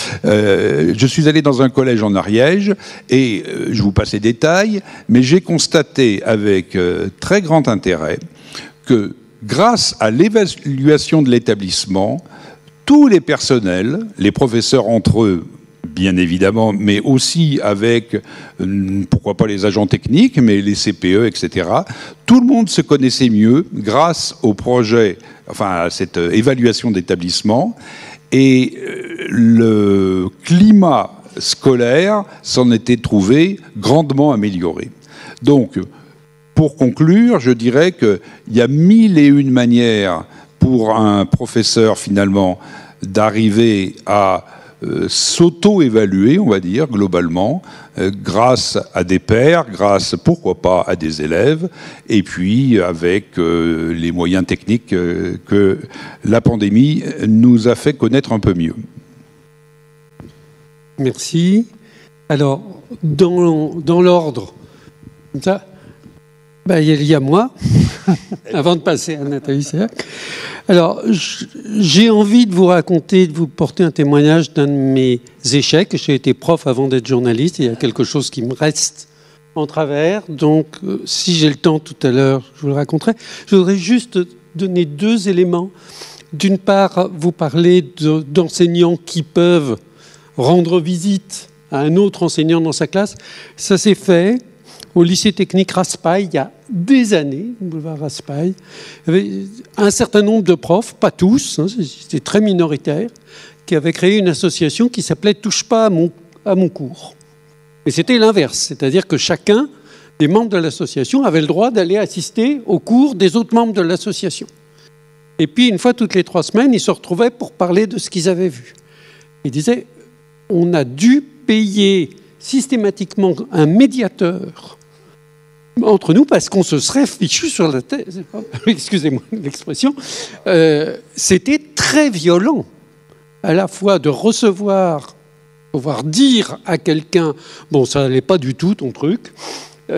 je suis allé dans un collège en Ariège et je vous passe les détails, mais j'ai constaté avec très grand intérêt que grâce à l'évaluation de l'établissement, tous les personnels, les professeurs entre eux, bien évidemment, mais aussi avec, pourquoi pas les agents techniques, mais les CPE, etc., tout le monde se connaissait mieux grâce au projet, enfin à cette évaluation d'établissement, et le climat scolaire s'en était trouvé grandement amélioré. Donc, pour conclure, je dirais qu'il y a 1001 manières pour un professeur, finalement, d'arriver à s'auto-évaluer, on va dire, globalement, grâce à des pairs, grâce, pourquoi pas, à des élèves, et puis avec les moyens techniques que la pandémie nous a fait connaître un peu mieux. Merci. Alors, dans l'ordre, comme ça. Il y a moi, avant de passer à Nathalie Sayac. Alors, j'ai envie de vous raconter, de vous porter un témoignage d'un de mes échecs. J'ai été prof avant d'être journaliste. Il y a quelque chose qui me reste en travers. Donc, si j'ai le temps tout à l'heure, je vous le raconterai. Je voudrais juste donner 2 éléments. D'une part, vous parler d'enseignants qui peuvent rendre visite à un autre enseignant dans sa classe. Ça s'est fait au lycée technique Raspail, il y a des années, boulevard Raspail. Il y avait un certain nombre de profs, pas tous, c'était très minoritaire, qui avaient créé une association qui s'appelait « Touche pas à mon cours ». Et c'était l'inverse, c'est-à-dire que chacun des membres de l'association avait le droit d'aller assister aux cours des autres membres de l'association. Et puis, une fois toutes les 3 semaines, ils se retrouvaient pour parler de ce qu'ils avaient vu. Ils disaient « On a dû payer systématiquement un médiateur entre nous parce qu'on se serait fichu sur la tête. » Excusez-moi l'expression. C'était très violent, à la fois de recevoir, pouvoir dire à quelqu'un « Bon, ça n'allait pas du tout ton truc », ou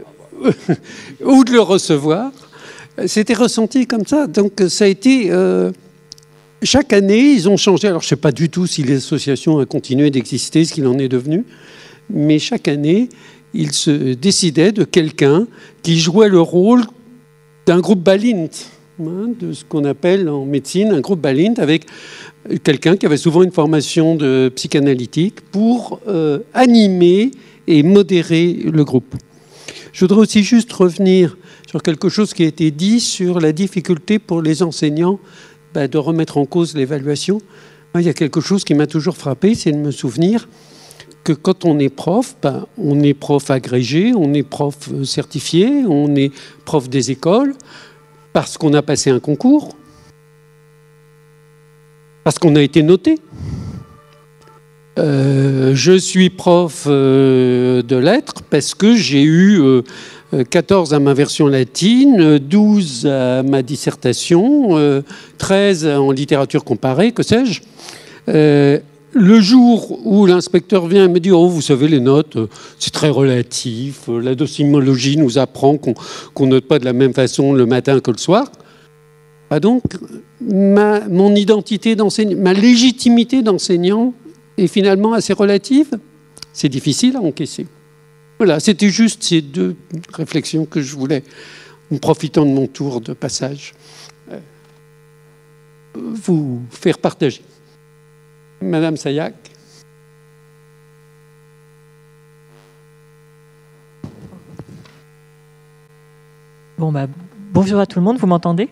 de le recevoir. C'était ressenti comme ça. Donc ça a été... chaque année, ils ont changé. Alors je ne sais pas du tout si l'association a continué d'exister, ce qu'il en est devenu. Mais chaque année, ils se décidaient de quelqu'un qui jouait le rôle d'un groupe Balint, de ce qu'on appelle en médecine un groupe Balint, avec quelqu'un qui avait souvent une formation de psychanalytique pour animer et modérer le groupe. Je voudrais aussi juste revenir sur quelque chose qui a été dit sur la difficulté pour les enseignants de remettre en cause l'évaluation. Il y a quelque chose qui m'a toujours frappé, c'est de me souvenir que quand on est prof agrégé, on est prof certifié, on est prof des écoles, parce qu'on a passé un concours, parce qu'on a été noté. Je suis prof de lettres parce que j'ai eu 14 à ma version latine, 12 à ma dissertation, 13 en littérature comparée, que sais-je. Le jour où l'inspecteur vient et me dit « Oh, vous savez, les notes, c'est très relatif. La docimologie nous apprend qu'on note pas de la même façon le matin que le soir. » Donc, mon identité d'enseignant, ma légitimité d'enseignant est finalement assez relative. C'est difficile à encaisser. Voilà, c'était juste ces 2 réflexions que je voulais, en profitant de mon tour de passage, vous faire partager. Madame Sayac. Bonjour à tout le monde, vous m'entendez?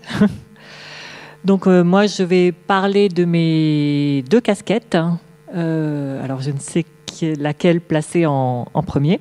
Donc moi, je vais parler de mes 2 casquettes. Alors, je ne sais laquelle placer en premier.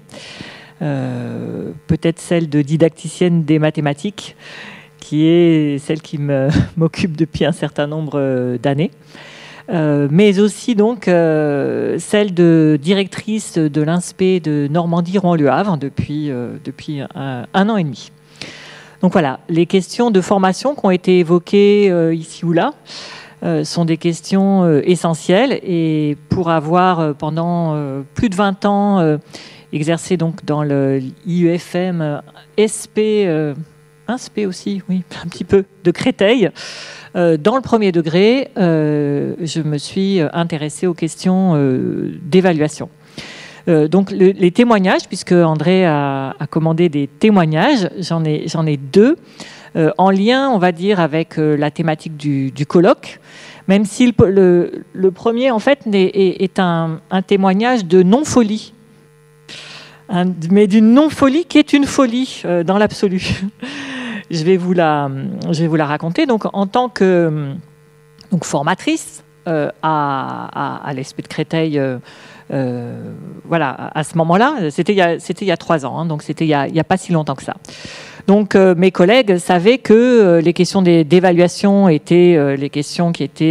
Peut-être celle de didacticienne des mathématiques, qui est celle qui m'occupe depuis un certain nombre d'années. Mais aussi donc celle de directrice de l'INSPE de Normandie-Rouen-Le Havre depuis un an et demi. Donc voilà, les questions de formation qui ont été évoquées ici ou là sont des questions essentielles. Et pour avoir pendant plus de 20 ans exercé donc dans le IUFM SP, INSPE aussi, oui, un petit peu, de Créteil, dans le premier degré, je me suis intéressée aux questions d'évaluation. Donc les témoignages, puisque André a commandé des témoignages, j'en ai 2, en lien, on va dire, avec la thématique du colloque, même si le premier, en fait, est un témoignage de non-folie, mais d'une non-folie qui est une folie dans l'absolu. Je vais vous la raconter. Donc, en tant que formatrice à l'ESP de Créteil, voilà, à ce moment-là, c'était il y a 3 ans, hein, donc c'était il y a pas si longtemps que ça. Donc, mes collègues savaient que les questions d'évaluation étaient les questions qui étaient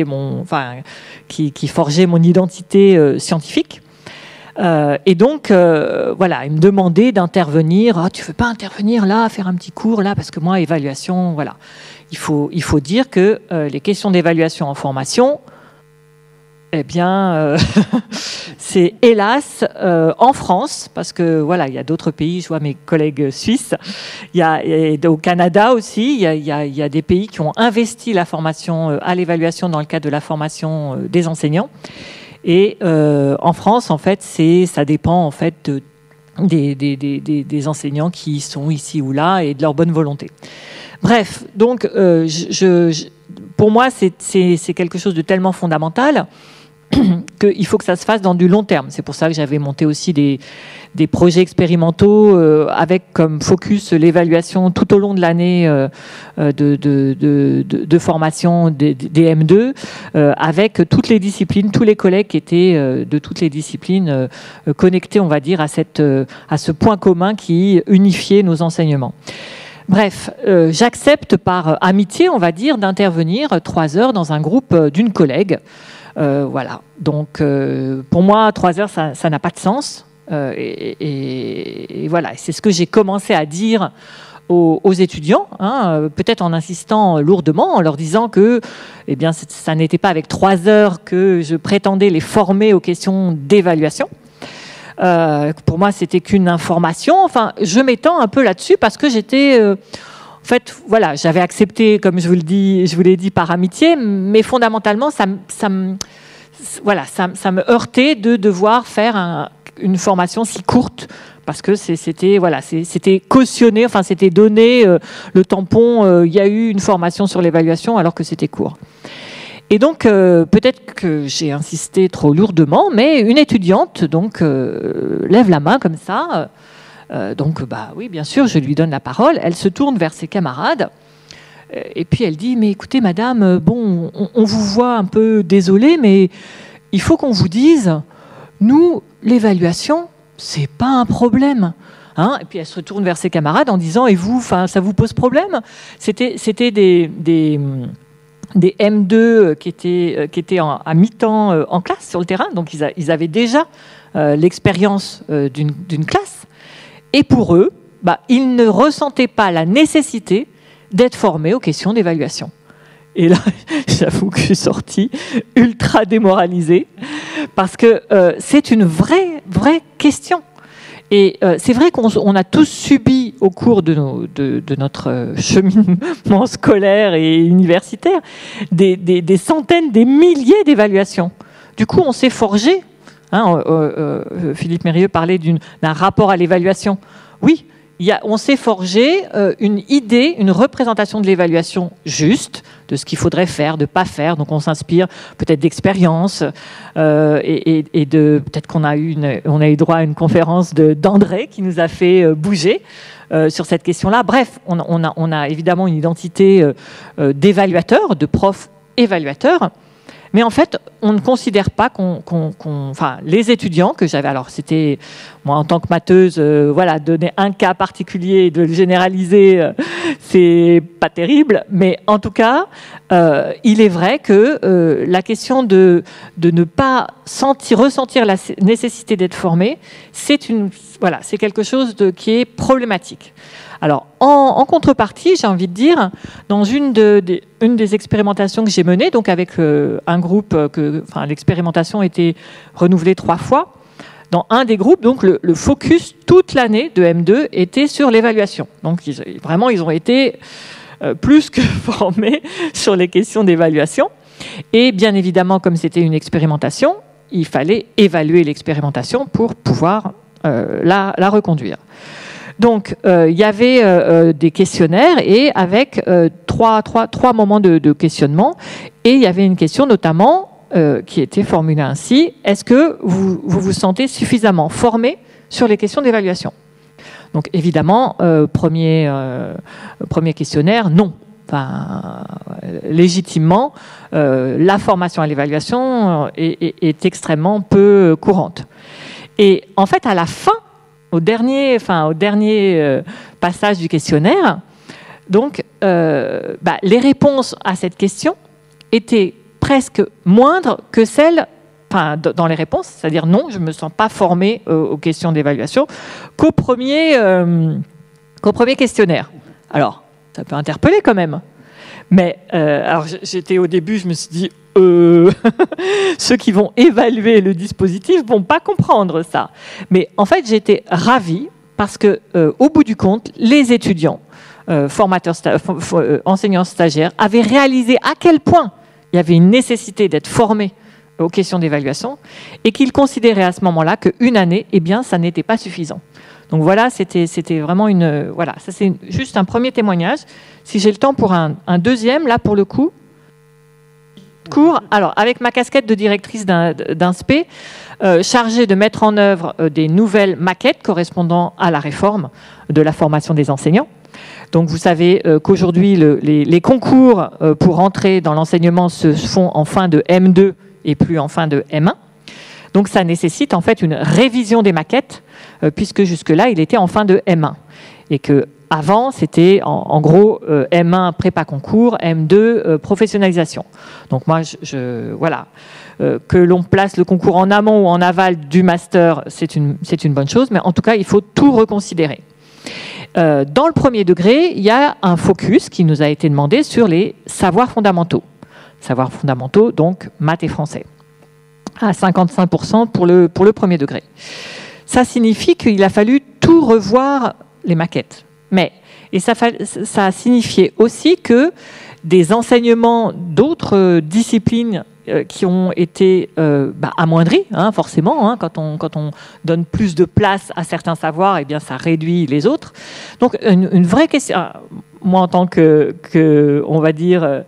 qui forgeaient mon identité scientifique. Et donc, voilà, ils me demandaient d'intervenir. Ah, tu veux pas intervenir là, faire un petit cours là, parce que moi, évaluation, voilà. Il faut dire que les questions d'évaluation en formation, eh bien, c'est hélas en France, parce que voilà, il y a d'autres pays, je vois mes collègues suisses, et au Canada aussi, il y a des pays qui ont investi la formation à l'évaluation dans le cadre de la formation des enseignants. Et en France, en fait, ça dépend en fait des enseignants qui sont ici ou là et de leur bonne volonté. Bref, donc pour moi, c'est quelque chose de tellement fondamental qu'il faut que ça se fasse dans du long terme. C'est pour ça que j'avais monté aussi des projets expérimentaux avec comme focus l'évaluation tout au long de l'année de formation des M2 avec toutes les disciplines, tous les collègues qui étaient de toutes les disciplines connectés, on va dire, à ce point commun qui unifiait nos enseignements. Bref, j'accepte par amitié, on va dire, d'intervenir 3 heures dans un groupe d'une collègue. Voilà. Donc, pour moi, 3 heures, ça n'a pas de sens. Et voilà, c'est ce que j'ai commencé à dire aux étudiants, hein, peut-être en insistant lourdement, en leur disant que, eh bien, ça n'était pas avec 3 heures que je prétendais les former aux questions d'évaluation. Pour moi, c'était qu'une information. Enfin, je m'étends un peu là-dessus parce que j'étais... en fait, voilà, j'avais accepté, comme je vous l'ai dit, par amitié, mais fondamentalement, ça me heurtait de devoir faire une formation si courte, parce que c'était cautionné, enfin, c'était donné le tampon, il y a eu une formation sur l'évaluation alors que c'était court. Et donc, peut-être que j'ai insisté trop lourdement, mais une étudiante donc lève la main comme ça. Donc, oui, bien sûr, je lui donne la parole. Elle se tourne vers ses camarades et puis elle dit « Mais écoutez, madame, bon, on vous voit un peu désolée, mais il faut qu'on vous dise, nous, l'évaluation, c'est pas un problème. » Hein, et puis elle se retourne vers ses camarades en disant « Et vous, ça vous pose problème ?» C'était des M2 qui étaient à mi-temps en classe sur le terrain, donc ils avaient déjà l'expérience d'une classe. Et pour eux, ils ne ressentaient pas la nécessité d'être formés aux questions d'évaluation. Et là, j'avoue que je suis sortie ultra démoralisée, parce que c'est une vraie question. Et c'est vrai qu'on a tous subi au cours de notre cheminement scolaire et universitaire des centaines, des milliers d'évaluations. Du coup, on s'est forgé. Philippe Mérieux parlait d'un rapport à l'évaluation. Oui, on s'est forgé une idée, une représentation de l'évaluation juste, de ce qu'il faudrait faire, de ne pas faire. Donc on s'inspire peut-être d'expériences et peut-être qu'on a eu droit à une conférence d'André qui nous a fait bouger sur cette question-là. Bref, on a évidemment une identité d'évaluateur, de prof évaluateur. Mais en fait, on ne considère pas enfin, les étudiants que j'avais, alors c'était, moi en tant que matheuse, donner un cas particulier et de le généraliser, c'est pas terrible, mais en tout cas, il est vrai que la question de ne pas ressentir la nécessité d'être formé, c'est quelque chose qui est problématique. Alors, en contrepartie, j'ai envie de dire, dans une des expérimentations que j'ai menées, donc avec un groupe, l'expérimentation a été renouvelée 3 fois, dans un des groupes, donc le focus toute l'année de M2 était sur l'évaluation. Donc, ils ont été plus que formés sur les questions d'évaluation. Et bien évidemment, comme c'était une expérimentation, il fallait évaluer l'expérimentation pour pouvoir la reconduire. Donc, il y avait des questionnaires et avec trois moments de questionnement. Et il y avait une question notamment qui était formulée ainsi. Est-ce que vous vous sentez suffisamment formé sur les questions d'évaluation? Donc, évidemment, premier questionnaire, non. Enfin, légitimement, la formation à l'évaluation est extrêmement peu courante. Et en fait, à la fin, au dernier passage du questionnaire, donc, les réponses à cette question étaient presque moindres que celles, dans les réponses, c'est-à-dire non, je ne me sens pas formé aux questions d'évaluation, qu'au premier questionnaire. Alors, ça peut interpeller quand même. Mais alors j'étais au début, je me suis dit, ceux qui vont évaluer le dispositif vont pas comprendre ça. Mais en fait, j'étais ravie parce que, au bout du compte, les étudiants, formateurs, enseignants stagiaires, avaient réalisé à quel point il y avait une nécessité d'être formés aux questions d'évaluation et qu'ils considéraient à ce moment-là qu'une année, eh bien, ça n'était pas suffisant. Donc voilà, c'était vraiment une... Voilà, ça c'est juste un premier témoignage. Si j'ai le temps pour un deuxième, là pour le coup, court. Alors, avec ma casquette de directrice d'INSPE, chargée de mettre en œuvre des nouvelles maquettes correspondant à la réforme de la formation des enseignants. Donc vous savez qu'aujourd'hui, les concours pour entrer dans l'enseignement se font en fin de M2 et plus en fin de M1. Donc ça nécessite en fait une révision des maquettes, puisque jusque-là, il était en fin de M1. Et que avant, c'était en gros M1 prépa concours, M2 professionnalisation. Donc moi, voilà, que l'on place le concours en amont ou en aval du master, c'est une bonne chose, mais en tout cas, il faut tout reconsidérer. Dans le premier degré, il y a un focus qui nous a été demandé sur les savoirs fondamentaux. Savoirs fondamentaux, donc maths et français, à 55% pour le premier degré. Ça signifie qu'il a fallu tout revoir les maquettes. Et ça a signifié aussi que des enseignements d'autres disciplines qui ont été amoindris, forcément, quand on donne plus de place à certains savoirs, eh bien, ça réduit les autres. Donc, une vraie question, moi en tant que on va dire,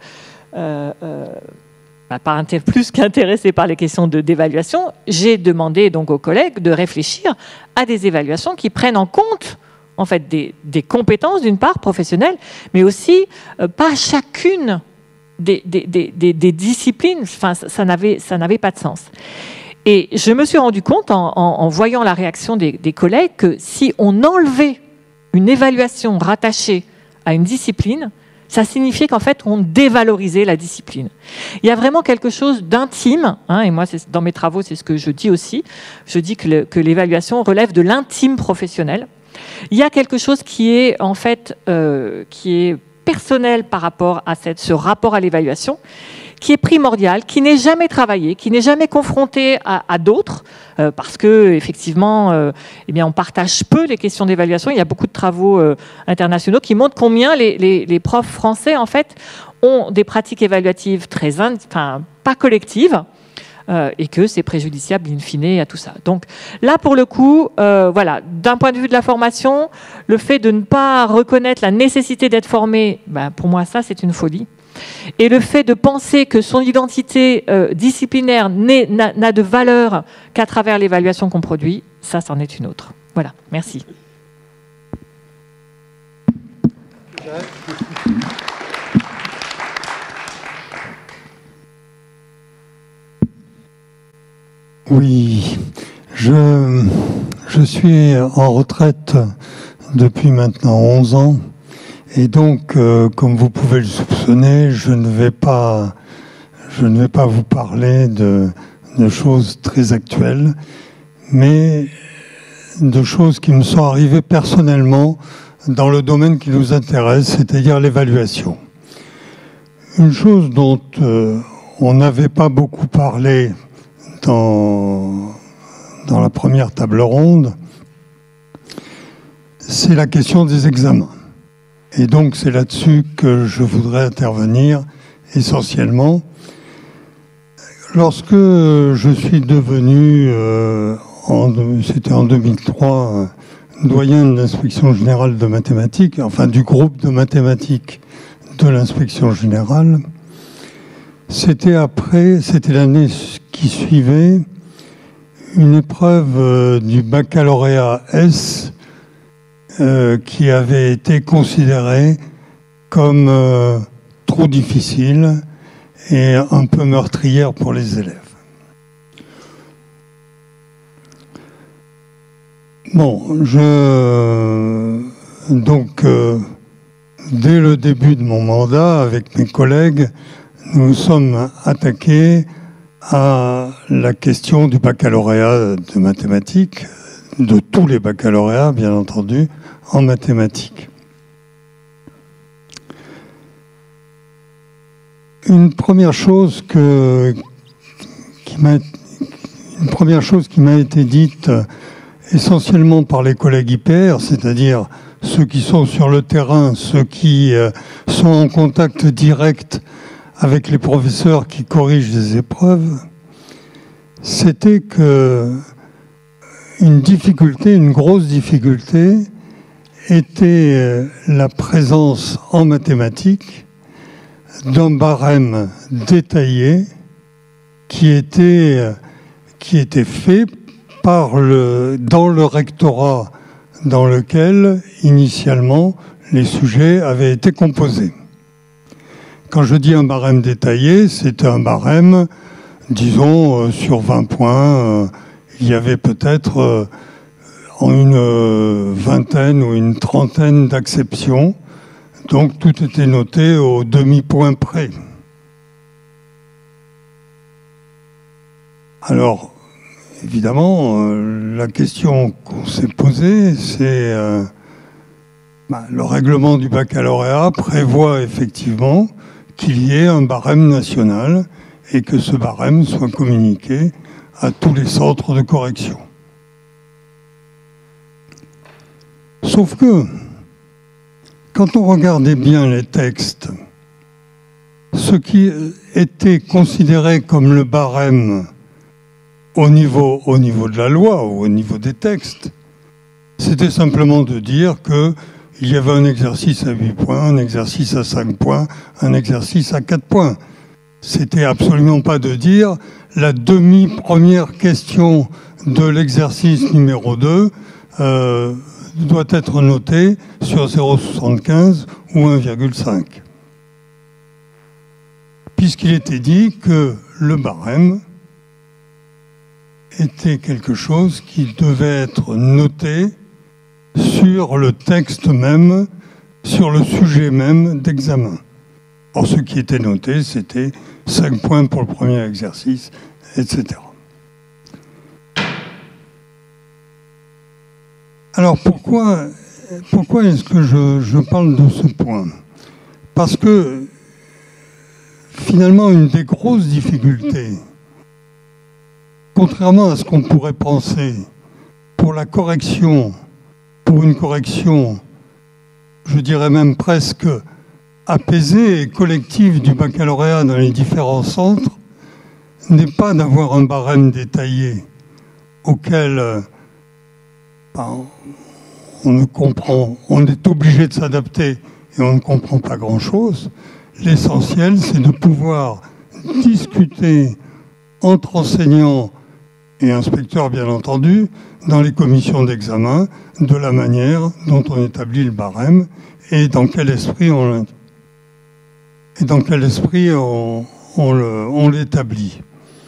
plus qu'intéressé par les questions d'évaluation, j'ai demandé donc aux collègues de réfléchir à des évaluations qui prennent en compte en fait des compétences d'une part professionnelles, mais aussi pas chacune des disciplines. Enfin, ça n'avait pas de sens. Et je me suis rendu compte en voyant la réaction des collègues que si on enlevait une évaluation rattachée à une discipline, ça signifiait qu'en fait, on dévalorisait la discipline. Il y a vraiment quelque chose d'intime, et moi, dans mes travaux, c'est ce que je dis aussi. Je dis que l'évaluation relève de l'intime professionnel. Il y a quelque chose qui est, en fait, qui est personnel par rapport à ce rapport à l'évaluation, qui est primordial, qui n'est jamais travaillé, qui n'est jamais confronté à d'autres, parce que effectivement, eh bien, on partage peu les questions d'évaluation. Il y a beaucoup de travaux internationaux qui montrent combien les profs français, en fait, ont des pratiques évaluatives pas collectives, et que c'est préjudiciable in fine à tout ça. Donc là, pour le coup, voilà, d'un point de vue de la formation, le fait de ne pas reconnaître la nécessité d'être formé, pour moi, ça, c'est une folie. Et le fait de penser que son identité disciplinaire n'a de valeur qu'à travers l'évaluation qu'on produit, ça, c'en est une autre. Voilà, merci. Oui, je suis en retraite depuis maintenant 11 ans. Et donc, comme vous pouvez le soupçonner, je ne vais pas vous parler de choses très actuelles, mais de choses qui me sont arrivées personnellement dans le domaine qui nous intéresse, c'est-à-dire l'évaluation. Une chose dont on n'avait pas beaucoup parlé dans la première table ronde, c'est la question des examens. Et donc, c'est là-dessus que je voudrais intervenir essentiellement. Lorsque je suis devenu, c'était en 2003, doyen de l'inspection générale de mathématiques, enfin du groupe de mathématiques de l'inspection générale, c'était l'année qui suivait une épreuve du baccalauréat S qui avait été considérée comme trop difficile et un peu meurtrière pour les élèves. Bon, donc, dès le début de mon mandat, avec mes collègues, nous sommes attaqués à la question du baccalauréat de mathématiques, de tous les baccalauréats, bien entendu, en mathématiques. une première chose qui m'a été dite essentiellement par les collègues IPR, c'est-à-dire ceux qui sont sur le terrain, ceux qui sont en contact direct avec les professeurs qui corrigent les épreuves, c'était que une grosse difficulté était la présence en mathématiques d'un barème détaillé qui était fait dans le rectorat dans lequel, initialement, les sujets avaient été composés. Quand je dis un barème détaillé, c'est un barème, disons, sur 20 points, il y avait peut-être une vingtaine ou une trentaine d'acceptions, donc tout était noté au demi-point près. Alors, évidemment, la question qu'on s'est posée, c'est le règlement du baccalauréat prévoit effectivement qu'il y ait un barème national et que ce barème soit communiqué à tous les centres de correction. Sauf que, quand on regardait bien les textes, ce qui était considéré comme le barème au niveau de la loi ou au niveau des textes, c'était simplement de dire qu'il y avait un exercice à 8 points, un exercice à 5 points, un exercice à 4 points. C'était absolument pas de dire la demi-première question de l'exercice numéro 2 doit être notée sur 0,75 ou 1,5. Puisqu'il était dit que le barème était quelque chose qui devait être noté sur le texte même, sur le sujet même d'examen. Or, ce qui était noté, c'était 5 points pour le premier exercice, etc. Alors, pourquoi est-ce que je parle de ce point? Parce que, finalement, une des grosses difficultés, contrairement à ce qu'on pourrait penser, pour une correction, je dirais même presque apaisée et collective du baccalauréat dans les différents centres, n'est pas d'avoir un barème détaillé auquel on est obligé de s'adapter et on ne comprend pas grand-chose. L'essentiel, c'est de pouvoir discuter entre enseignants et inspecteurs, bien entendu, dans les commissions d'examen, de la manière dont on établit le barème et dans quel esprit on l'établit.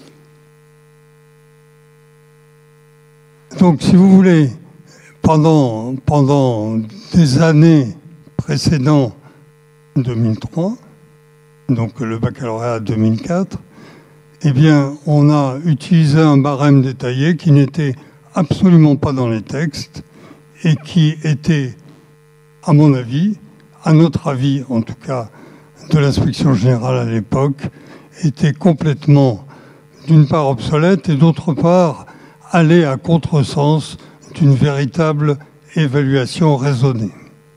Donc, si vous voulez, pendant des années précédant 2003, donc le baccalauréat 2004, eh bien, on a utilisé un barème détaillé qui n'était absolument pas dans les textes et qui était, à mon avis, à notre avis en tout cas, de l'inspection générale à l'époque, était complètement, d'une part, obsolète et d'autre part, allait à contresens d'une véritable évaluation raisonnée.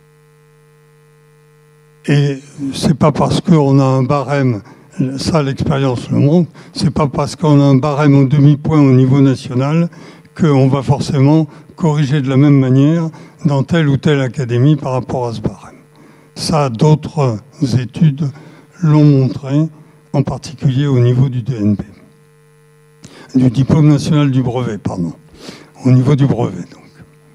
Et c'est pas parce qu'on a un barème, ça l'expérience le montre, c'est pas parce qu'on a un barème au demi-point au niveau national qu'on va forcément corriger de la même manière dans telle ou telle académie par rapport à ce barème. Ça, d'autres études l'ont montré, en particulier au niveau du DNB. Du diplôme national du brevet, pardon. Au niveau du brevet, donc.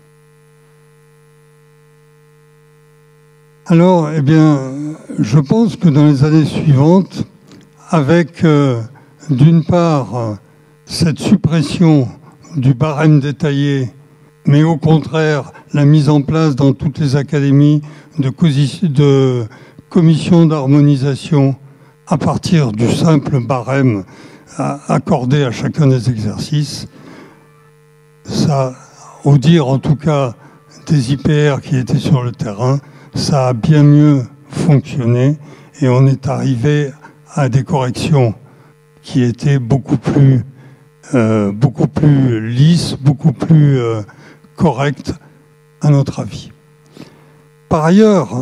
Alors, eh bien, je pense que dans les années suivantes, avec, d'une part, cette suppression du barème détaillé, mais au contraire, la mise en place dans toutes les académies de commissions d'harmonisation à partir du simple barème accordé à chacun des exercices, ça, au dire en tout cas des IPR qui étaient sur le terrain, ça a bien mieux fonctionné et on est arrivé à des corrections qui étaient beaucoup plus lisses, beaucoup plus correctes, à notre avis. Par ailleurs,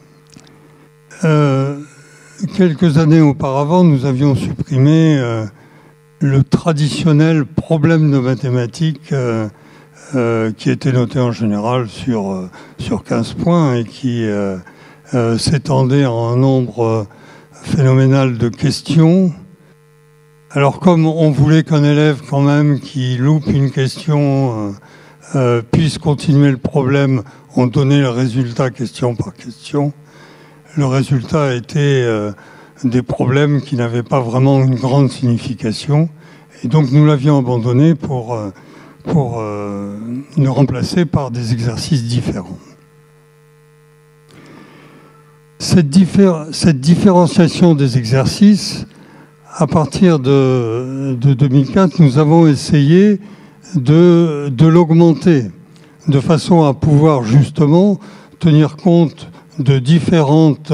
quelques années auparavant, nous avions supprimé le traditionnel problème de mathématiques qui était noté en général sur 15 points et qui s'étendait en un nombre phénoménal de questions. Alors comme on voulait qu'un élève quand même qui loupe une question puisse continuer le problème, on donnait le résultat question par question. Le résultat était des problèmes qui n'avaient pas vraiment une grande signification. Et donc nous l'avions abandonné pour le remplacer par des exercices différents. Cette différenciation des exercices, à partir de 2004, nous avons essayé de l'augmenter, de façon à pouvoir justement tenir compte de différentes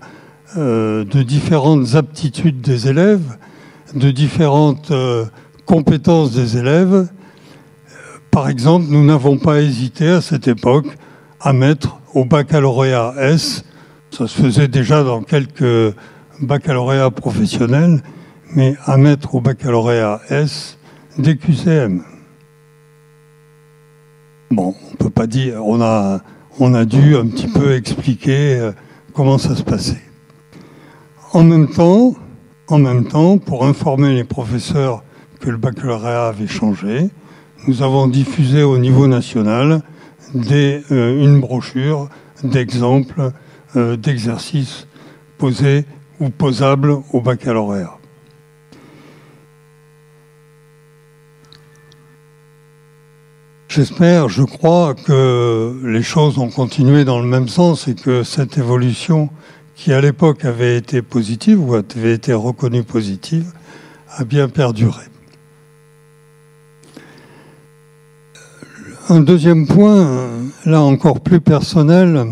aptitudes des élèves, de différentes compétences des élèves. Par exemple, nous n'avons pas hésité à cette époque à mettre au baccalauréat S, ça se faisait déjà dans quelques baccalauréats professionnels, mais à mettre au baccalauréat S des QCM. Bon, on peut pas dire, on a dû un petit peu expliquer comment ça se passait. En même temps, pour informer les professeurs que le baccalauréat avait changé, nous avons diffusé au niveau national une brochure d'exemples d'exercices posés ou posables au baccalauréat. Je crois que les choses ont continué dans le même sens et que cette évolution qui à l'époque avait été positive ou avait été reconnue positive a bien perduré. Un deuxième point, là encore plus personnel,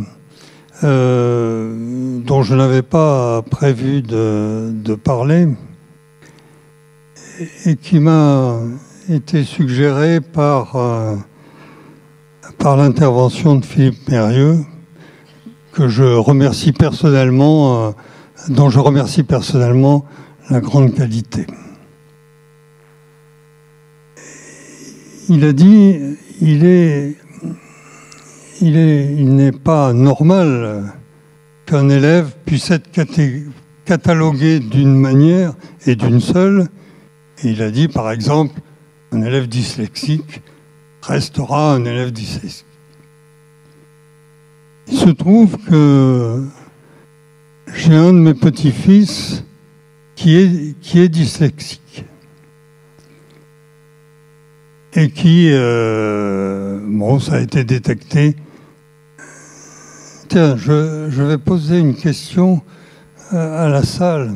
dont je n'avais pas prévu de parler et qui m'a été suggéré par l'intervention de Philippe Mérieux, que je remercie personnellement, dont je remercie personnellement la grande qualité. Il a dit, il n'est pas normal qu'un élève puisse être catalogué d'une manière et d'une seule. Et il a dit, par exemple, un élève dyslexique restera un élève dyslexique. Il se trouve que j'ai un de mes petits-fils qui est dyslexique. Et qui, ça a été détecté. Tiens, je vais poser une question à la salle.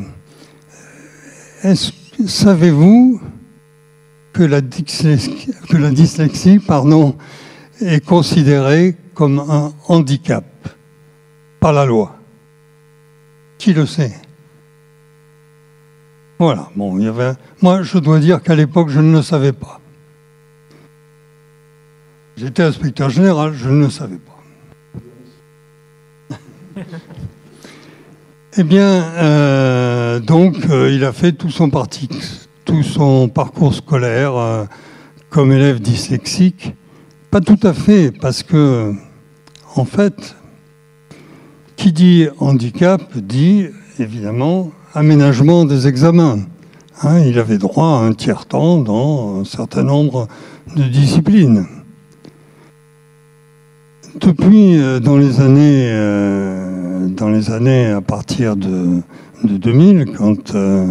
Savez-vous que la dyslexie, est considérée comme un handicap par la loi? Qui le sait? Voilà. Bon, moi, je dois dire qu'à l'époque, je ne le savais pas. J'étais inspecteur général, je ne le savais pas. Eh bien, il a fait tout son parcours scolaire comme élève dyslexique. Pas tout à fait, parce que, en fait, qui dit handicap dit, évidemment, aménagement des examens. Il avait droit à un tiers-temps dans un certain nombre de disciplines. Depuis, dans les années à partir de 2000, quand,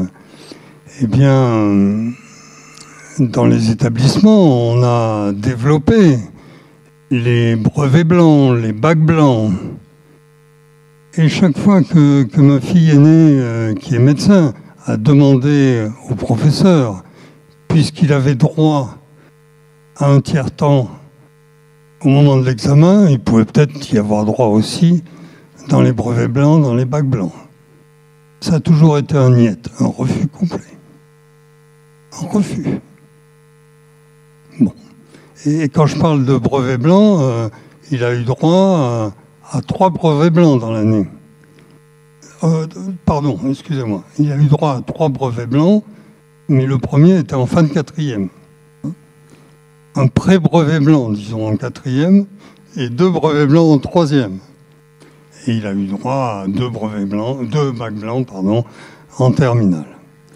dans les établissements, on a développé les brevets blancs, les bacs blancs. Et chaque fois que ma fille aînée, qui est médecin, a demandé au professeur, puisqu'il avait droit à un tiers-temps au moment de l'examen, il pouvait peut-être y avoir droit aussi dans les brevets blancs, dans les bacs blancs. ça a toujours été un niet, un refus complet. Un refus. Bon. Et quand je parle de brevet blanc, il a eu droit à 3 brevets blancs dans l'année. Pardon, excusez-moi. Il a eu droit à 3 brevets blancs, mais le premier était en fin de 4e. Un pré-brevet blanc, disons, en 4e, et 2 brevets blancs en 3e. Et il a eu droit à 2 brevets blancs, 2 bacs blancs, pardon, en terminale.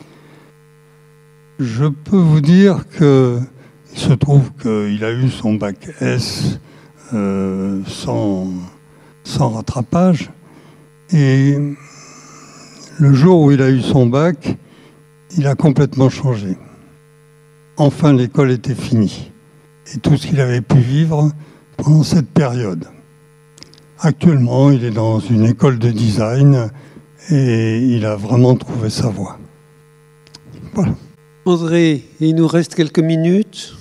Je peux vous dire qu'il se trouve qu'il a eu son bac S sans rattrapage. Et le jour où il a eu son bac, il a complètement changé. Enfin, l'école était finie. Et tout ce qu'il avait pu vivre pendant cette période. Actuellement, il est dans une école de design et il a vraiment trouvé sa voie. Voilà. André, il nous reste quelques minutes.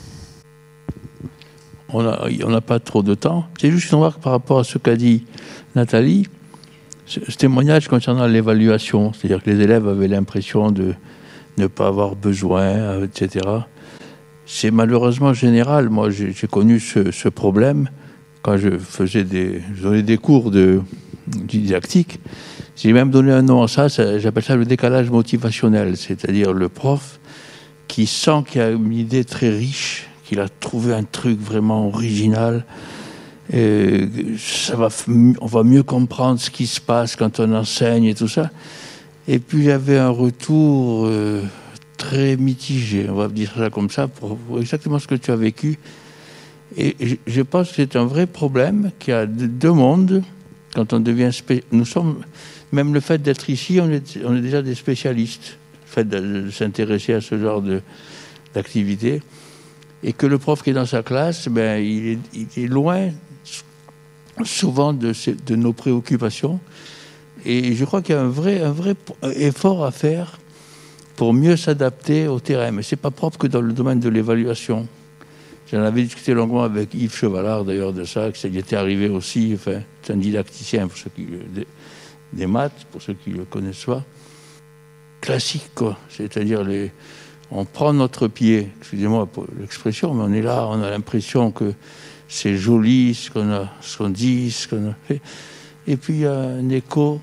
On n'a pas trop de temps. C'est juste une remarque par rapport à ce qu'a dit Nathalie. Ce témoignage concernant l'évaluation, c'est-à-dire que les élèves avaient l'impression de ne pas avoir besoin, etc. C'est malheureusement général. Moi, j'ai connu ce problème quand je donnais des cours de didactique. J'ai même donné un nom à ça, j'appelle ça le décalage motivationnel, c'est-à-dire le prof qui sent qu'il a une idée très riche, qu'il a trouvé un truc vraiment original. Et on va mieux comprendre ce qui se passe quand on enseigne et tout ça. Et puis j'avais un retour très mitigé, on va dire ça comme ça, pour exactement ce que tu as vécu. Et je pense que c'est un vrai problème qu'il y a 2 mondes quand on devient nous sommes, même le fait d'être ici, on est déjà des spécialistes, le fait de s'intéresser à ce genre d'activité, et que le prof qui est dans sa classe, ben, il est loin souvent de nos préoccupations. Et je crois qu'il y a un vrai effort à faire pour mieux s'adapter au terrain. Mais ce n'est pas propre que dans le domaine de l'évaluation. J'en avais discuté longuement avec Yves Chevalard, d'ailleurs, de ça, que ça y était arrivé aussi. Enfin, c'est un didacticien, pour ceux qui, des maths, pour ceux qui le connaissent pas. Classique, quoi. C'est-à-dire, on prend notre pied, excusez-moi pour l'expression, mais on est là, on a l'impression que c'est joli, ce qu'on dit, ce qu'on a fait. Et puis, il y a un écho,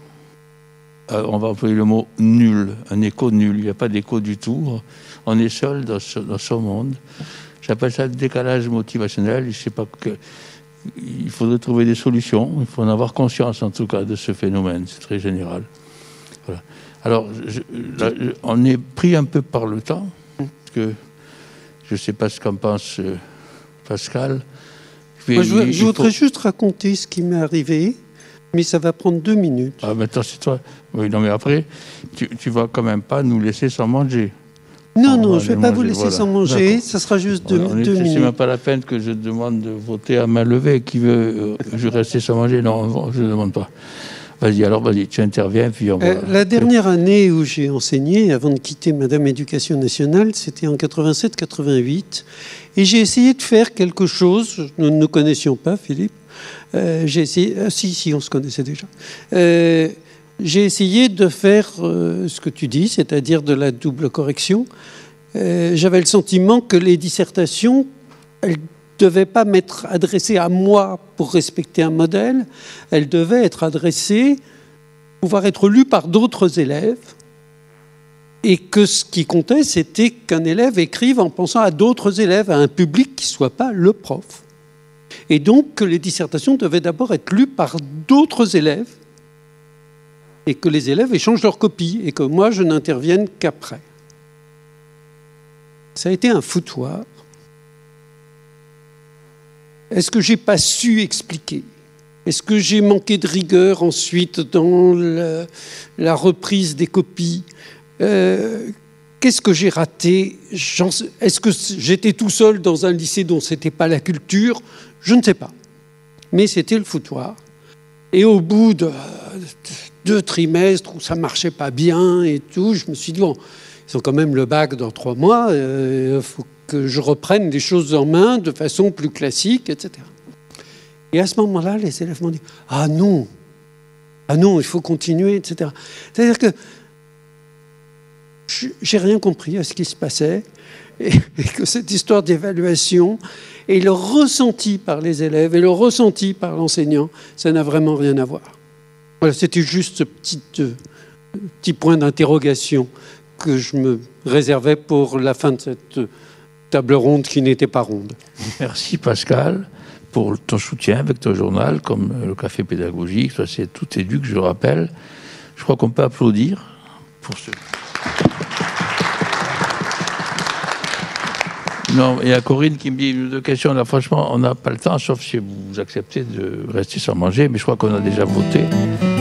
on va employer le mot nul, un écho nul. Il n'y a pas d'écho du tout. On est seul dans son monde. J'appelle ça le décalage motivationnel. Je sais pas il faudrait trouver des solutions. Il faut en avoir conscience, en tout cas, de ce phénomène. C'est très général. Voilà. Alors, on est pris un peu par le temps, parce que je ne sais pas ce qu'en pense Pascal. Moi, je voudrais juste raconter ce qui m'est arrivé, mais ça va prendre 2 minutes. Ah, maintenant, c'est toi. Oui, non, mais après, tu vas quand même pas nous laisser sans manger. Non, je ne vais pas vous laisser sans manger, ça sera juste 2 minutes. C'est même pas la peine que je demande de voter à main levée. Qui veut rester sans manger? Non, je ne demande pas. Vas-y, tu interviens. Puis on va... La dernière année où j'ai enseigné, avant de quitter Madame Éducation nationale, c'était en 87-88. Et j'ai essayé de faire quelque chose, nous ne nous connaissions pas, Philippe. J'ai essayé... si, on se connaissait déjà. J'ai essayé de faire ce que tu dis, c'est-à-dire de la double correction. J'avais le sentiment que les dissertations, elles ne devaient pas m'être adressées à moi pour respecter un modèle, elles devaient être adressées, pouvoir être lues par d'autres élèves, et que ce qui comptait, c'était qu'un élève écrive en pensant à d'autres élèves, à un public qui ne soit pas le prof. Et donc que les dissertations devaient d'abord être lues par d'autres élèves, et que les élèves échangent leurs copies, et que moi, je n'intervienne qu'après. Ça a été un foutoir. Est-ce que je n'ai pas su expliquer? Est-ce que j'ai manqué de rigueur ensuite dans la reprise des copies? Qu'est-ce que j'ai raté? Est-ce que j'étais tout seul dans un lycée dont ce n'était pas la culture? Je ne sais pas. Mais c'était le foutoir. Et au bout de 2 trimestres où ça ne marchait pas bien et tout, je me suis dit, bon, ils ont quand même le bac dans 3 mois, il faut que je reprenne les choses en main de façon plus classique, etc. Et à ce moment-là, les élèves m'ont dit, ah non, il faut continuer, etc. C'est-à-dire que j'ai rien compris à ce qui se passait, et que cette histoire d'évaluation et le ressenti par les élèves et le ressenti par l'enseignant, ça n'a vraiment rien à voir. Voilà, c'était juste ce petit point d'interrogation que je me réservais pour la fin de cette table ronde qui n'était pas ronde. Merci Pascal pour ton soutien avec ton journal, comme le café pédagogique. Ça, c'est tout éduque, je le rappelle. Je crois qu'on peut applaudir pour ce... Non, il y a Corinne qui me dit une ou deux questions. Là, franchement, on n'a pas le temps, sauf si vous acceptez de rester sans manger, mais je crois qu'on a déjà voté.